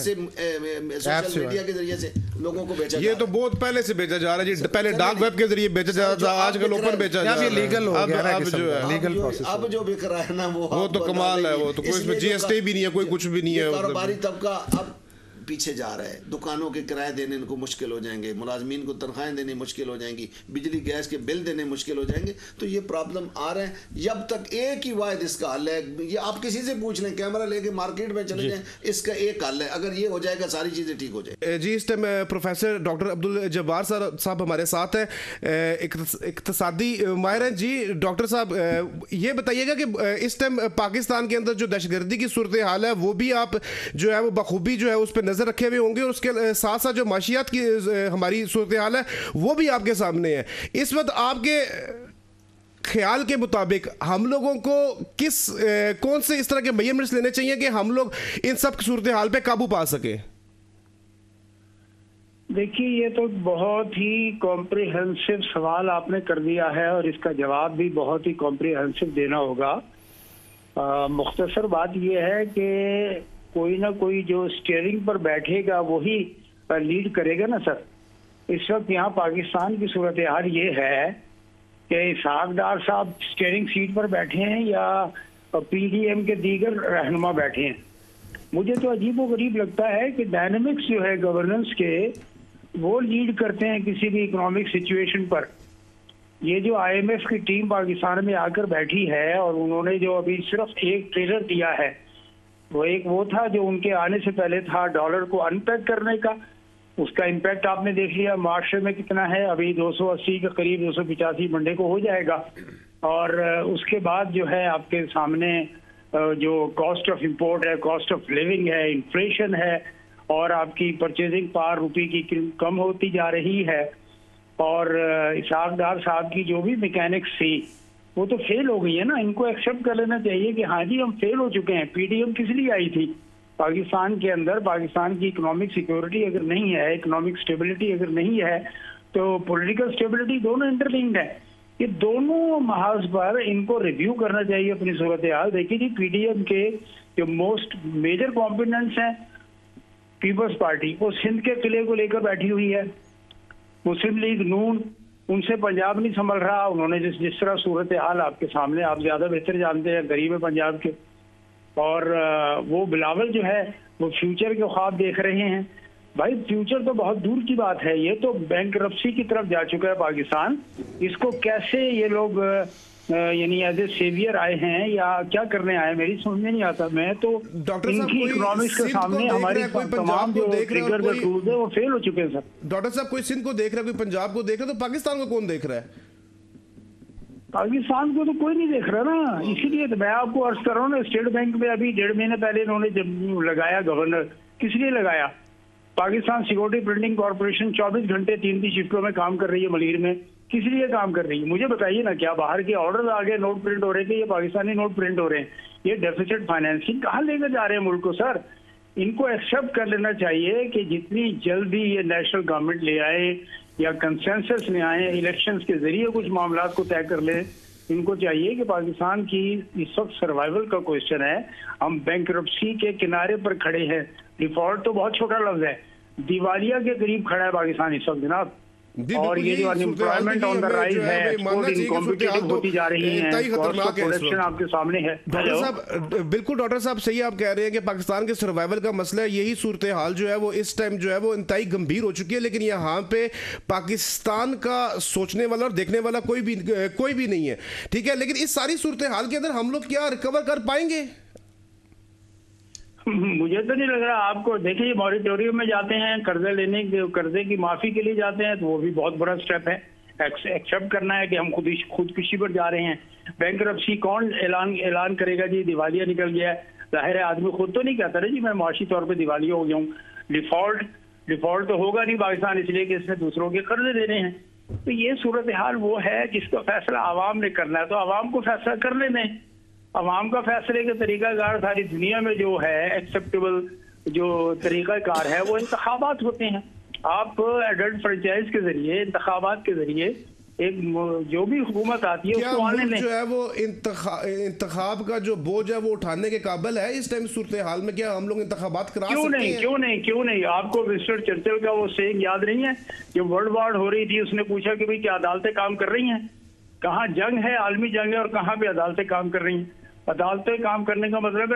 सोशल मीडिया के जरिए से लोगों को बेचा। ये तो बहुत पहले से बेचा जा रहा है जी, पहले डार्क वेब के जरिए बेचा जा रहा था, आजकल ओपन बेचा जा रहा है। लीगल हो गया है, लीगल प्रोसेस। अब जो बिक रहा है ना वो तो कमाल है, वो तो कोई इसमें जीएसटी भी नहीं है, कोई कुछ भी नहीं है। कारोबारी तबका अब पीछे जा रहा है। दुकानों के किराए देने इनको मुश्किल हो जाएंगे, मुलाजमीन को तनख्वाहें देनी मुश्किल हो जाएंगी, बिजली गैस के बिल देने मुश्किल हो जाएंगे। तो ये प्रॉब्लम आ रहे हैं। जब तक एक ही वाहिद इसका हल है, ये आप किसी से पूछ लें, कैमरा लेके मार्केट में चले जाएं, इसका एक हल है। अगर ये हो जाएगा सारी चीज़ें ठीक हो जाए जी। इस time professor doctor Abdul Jabbar sahab हमारे साथ हैं, इक्तिसादी माहिर हैं जी। डॉक्टर साहब ये बताइएगा कि इस टाइम पाकिस्तान के अंदर जो दहशतगर्दी की सूरत हाल है वो भी आप जो है वो बखूबी जो है उस पर नजर रखे हुए होंगे, और उसके साथ साथ जो माशियात की हमारी सूरत हाल है वो भी आपके सामने है। इस वक्त आपके ख्याल के मुताबिक हम लोगों को कौन से इस तरह के मेजर्स लेने चाहिए कि हम लोग इन सब सूरत हाल पे काबू पा सके? देखिए, ये तो बहुत ही कॉम्प्रिहेंसिव सवाल आपने कर दिया है और इसका जवाब भी बहुत ही कॉम्प्रिहेंसिव देना होगा। मुख्तसर बात यह है कि कोई ना कोई जो स्टीयरिंग पर बैठेगा वही लीड करेगा ना सर। इस वक्त यहाँ पाकिस्तान की सूरत हाल ये है कि इसहाक डार साहब स्टीयरिंग सीट पर बैठे हैं या पीडीएम के दीगर रहनुमा बैठे हैं। मुझे तो अजीब व गरीब लगता है कि डायनामिक्स जो है गवर्नेंस के वो लीड करते हैं किसी भी इकोनॉमिक सिचुएशन पर। ये जो IMF की टीम पाकिस्तान में आकर बैठी है और उन्होंने जो अभी सिर्फ एक ट्रेलर दिया है, वो था जो उनके आने से पहले था डॉलर को अनपैक करने का। उसका इम्पैक्ट आपने देख लिया मार्शे में कितना है, अभी 280 के करीब 285 मंडे को हो जाएगा। और उसके बाद जो है आपके सामने जो कॉस्ट ऑफ इंपोर्ट है, कॉस्ट ऑफ लिविंग है, इन्फ्लेशन है और आपकी परचेजिंग पावर रुपये की कम होती जा रही है। और इसहाक डार साहब की जो भी मैकेनिक्स थी वो तो फेल हो गई है ना। इनको एक्सेप्ट कर लेना चाहिए कि हाँ जी हम फेल हो चुके हैं। पीडीएम किस लिए आई थी पाकिस्तान के अंदर? पाकिस्तान की इकोनॉमिक सिक्योरिटी अगर नहीं है, इकोनॉमिक स्टेबिलिटी अगर नहीं है तो पॉलिटिकल स्टेबिलिटी दोनों इंटरलिंक्ड है। ये दोनों महाज पर इनको रिव्यू करना चाहिए अपनी सूरत हाल। देखिए जी, पीडीएम के जो मोस्ट मेजर कॉम्पोनेंट्स हैं, पीपल्स पार्टी वो सिंध के किले को लेकर बैठी हुई है, मुस्लिम लीग नून उनसे पंजाब नहीं संभल रहा। उन्होंने जिस तरह सूरत हाल आपके सामने, आप ज्यादा बेहतर जानते हैं, गरीब है पंजाब के। और वो बिलावल जो है वो फ्यूचर के ख्वाब देख रहे हैं। भाई फ्यूचर तो बहुत दूर की बात है, ये तो बैंकरप्सी की तरफ जा चुका है पाकिस्तान। इसको कैसे ये लोग यानी एज ए सेवियर आए हैं या क्या करने आए, मेरी समझ में नहीं आता। मैं तो इनकी इकोनॉमिक्स के सामने हमारी तमाम जो ट्रिगर द टूल्स है वो फेल हो चुके हैं सर। डॉक्टर साहब, कोई सिंध को देख रहा है, कोई पंजाब को देख रहा है, तो पाकिस्तान को कौन देख रहा है? पाकिस्तान को तो कोई नहीं देख रहा ना। इसीलिए तो मैं आपको अर्ज कर रहा हूँ ना, स्टेट बैंक में अभी 1.5 महीने पहले इन्होंने जब लगाया गवर्नर, किस लिए लगाया? पाकिस्तान सिक्योरिटी प्रिंटिंग कॉर्पोरेशन 24 घंटे 3 शिफ्टों में काम कर रही है मलीर में। किस लिए काम कर रही है मुझे बताइए ना। क्या बाहर के ऑर्डर आ गए, नोट प्रिंट हो रहे थे, ये पाकिस्तानी नोट प्रिंट हो रहे हैं? ये डेफिसिट फाइनेंसिंग कहाँ लेकर जा रहे हैं मुल्क को सर? इनको एक्सेप्ट कर लेना चाहिए कि जितनी जल्दी ये नेशनल गवर्नमेंट ले आए या कंसेंसस में आए, इलेक्शंस के जरिए कुछ मामला को तय कर ले। इनको चाहिए कि पाकिस्तान की इस वक्त सर्वाइवल का क्वेश्चन है। हम बैंकरप्सी के किनारे पर खड़े हैं। डिफॉल्ट तो बहुत छोटा लफ्ज है, दिवालिया के करीब खड़ा है पाकिस्तान इस वक्त जनाब। और ये जो अनएम्प्लॉयमेंट ऑन द राइज है, एक्सपोर्ट इनकॉम्पिटिटिव होती जा रही है, कॉस्ट ऑफ प्रोडक्शन आपके सामने है। डॉक्टर साहब, बिल्कुल डॉक्टर साहब सही आप कह रहे हैं कि पाकिस्तान के सर्वाइवल का मसला है। यही सूरत हाल जो है वो इस टाइम जो है वो इंतहाई गंभीर हो चुकी है, लेकिन यहाँ पे पाकिस्तान का सोचने वाला और देखने वाला कोई भी नहीं है, ठीक है। लेकिन इस सारी सूरत हाल के अंदर हम लोग क्या रिकवर कर पाएंगे? मुझे तो नहीं लग रहा। आपको देखिए, मॉरिटोरियम में जाते हैं, कर्जे की माफी के लिए जाते हैं, तो वो भी बहुत बड़ा स्टेप है। एक्सेप्ट करना है कि हम खुदकुशी पर जा रहे हैं। बैंकरप्सी कौन ऐलान करेगा जी? दिवालिया निकल गया है, जाहिर है आदमी खुद तो नहीं कहता ना जी मैं माशी तौर पे दिवालिया हो गया हूँ। डिफॉल्ट तो होगा नहीं पाकिस्तान, इसलिए कि इसने दूसरों के कर्जे देने हैं। तो ये सूरत हाल वो है जिसका फैसला आवाम ने करना है, तो आवाम को फैसला करने दें। अवाम का फैसले का तरीकाकार सारी दुनिया में जो है एक्सेप्टेबल जो तरीकाकार है वो इंतखाबात होते हैं। आप एडल्ट फ्रेंचाइज के जरिए, इंतखाबात के जरिए एक जो भी हुकूमत आती है उसको आने में जो है वो इंतखाब का जो बोझ है वो उठाने के काबिल है इस टाइम सूरत हाल में? क्या हम लोग इंतखाबात करा सकते हैं? क्यों नहीं? आपको विंस्टन चर्चिल का वो सेइंग याद नहीं है? जब वर्ल्ड वॉर हो रही थी उसने पूछा कि भाई क्या अदालतें काम कर रही हैं? कहाँ जंग है, आलमी जंग है, और कहाँ पे अदालतें काम कर रही हैं? अदालतें काम करने का मतलब है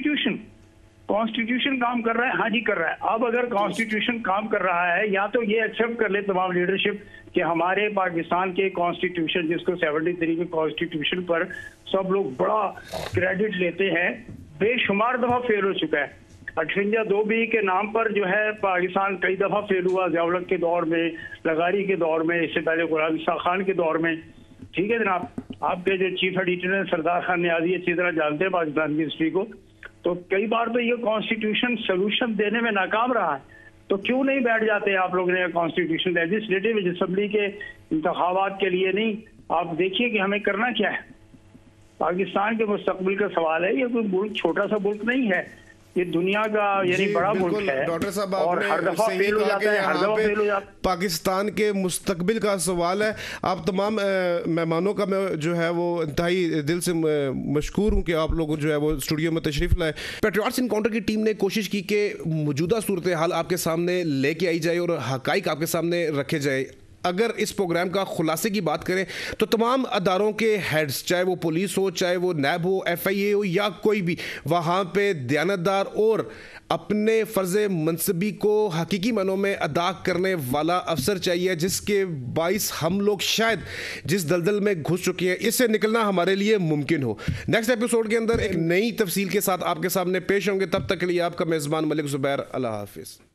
कॉन्स्टिट्यूशन काम कर रहा है। हाँ जी कर रहा है। अब अगर कॉन्स्टिट्यूशन काम कर रहा है, या तो ये एक्सेप्ट कर ले तमाम लीडरशिप कि हमारे पाकिस्तान के कॉन्स्टिट्यूशन, जिसको 73 के कॉन्स्टिट्यूशन पर सब लोग बड़ा क्रेडिट लेते हैं, बेशुमार दफा फेल हो चुका है। 58(2)B के नाम पर जो है पाकिस्तान कई दफा फेल हुआ, ज़ियाउल हक के दौर में, लगारी के दौर में, इससे पहले गुलाम ईसा खान के दौर में। ठीक है जनाब, आपके जो चीफ एडिटर हैं सरदार खान नियाजी अच्छी तरह जानते हैं पाकिस्तान की हिस्ट्री को। तो कई बार तो ये कॉन्स्टिट्यूशन सोल्यूशन देने में नाकाम रहा है। तो क्यों नहीं बैठ जाते आप लोग ने कॉन्स्टिट्यूशन लेजिस्लेटिव असेंबली के इंतखाबात के लिए नहीं? आप देखिए कि हमें करना क्या है। पाकिस्तान के मुस्तकबिल का सवाल है। ये कोई मुल्क छोटा सा मुल्क नहीं है, ये दुनिया का यानी बड़ा मुल्क है। डॉक्टर साहब, और हर दफा फेल हो जाता है, हर दफा फेल हो जाता है। पाकिस्तान के मुस्तकबिल का सवाल है। आप तमाम मेहमानों का मैं जो है वो इंतहाई दिल से मशकूर हूँ कि आप लोग जो है वो स्टूडियो में तशरीफ लाए। पेट्रियट्स इनकाउंटर की टीम ने कोशिश की कि मौजूदा सूरत हाल आपके सामने लेके आई जाए और हकाइक आपके सामने रखे जाए। अगर इस प्रोग्राम का खुलासे की बात करें तो तमाम अदारों के हेड्स, चाहे वो पुलिस हो, चाहे वो नैब हो, FIA हो या कोई भी, वहाँ पे दयानतदार और अपने फ़र्ज़ मनसबी को हकीकी मानों में अदा करने वाला अफसर चाहिए, जिसके बाइस हम लोग शायद जिस दलदल में घुस चुके हैं इससे निकलना हमारे लिए मुमकिन हो। नेक्स्ट एपिसोड के अंदर एक नई तफसील के साथ आपके सामने पेश होंगे। तब तक के लिए आपका मेज़बान मलिक ज़ुबैर। अल्लाह हाफिज़।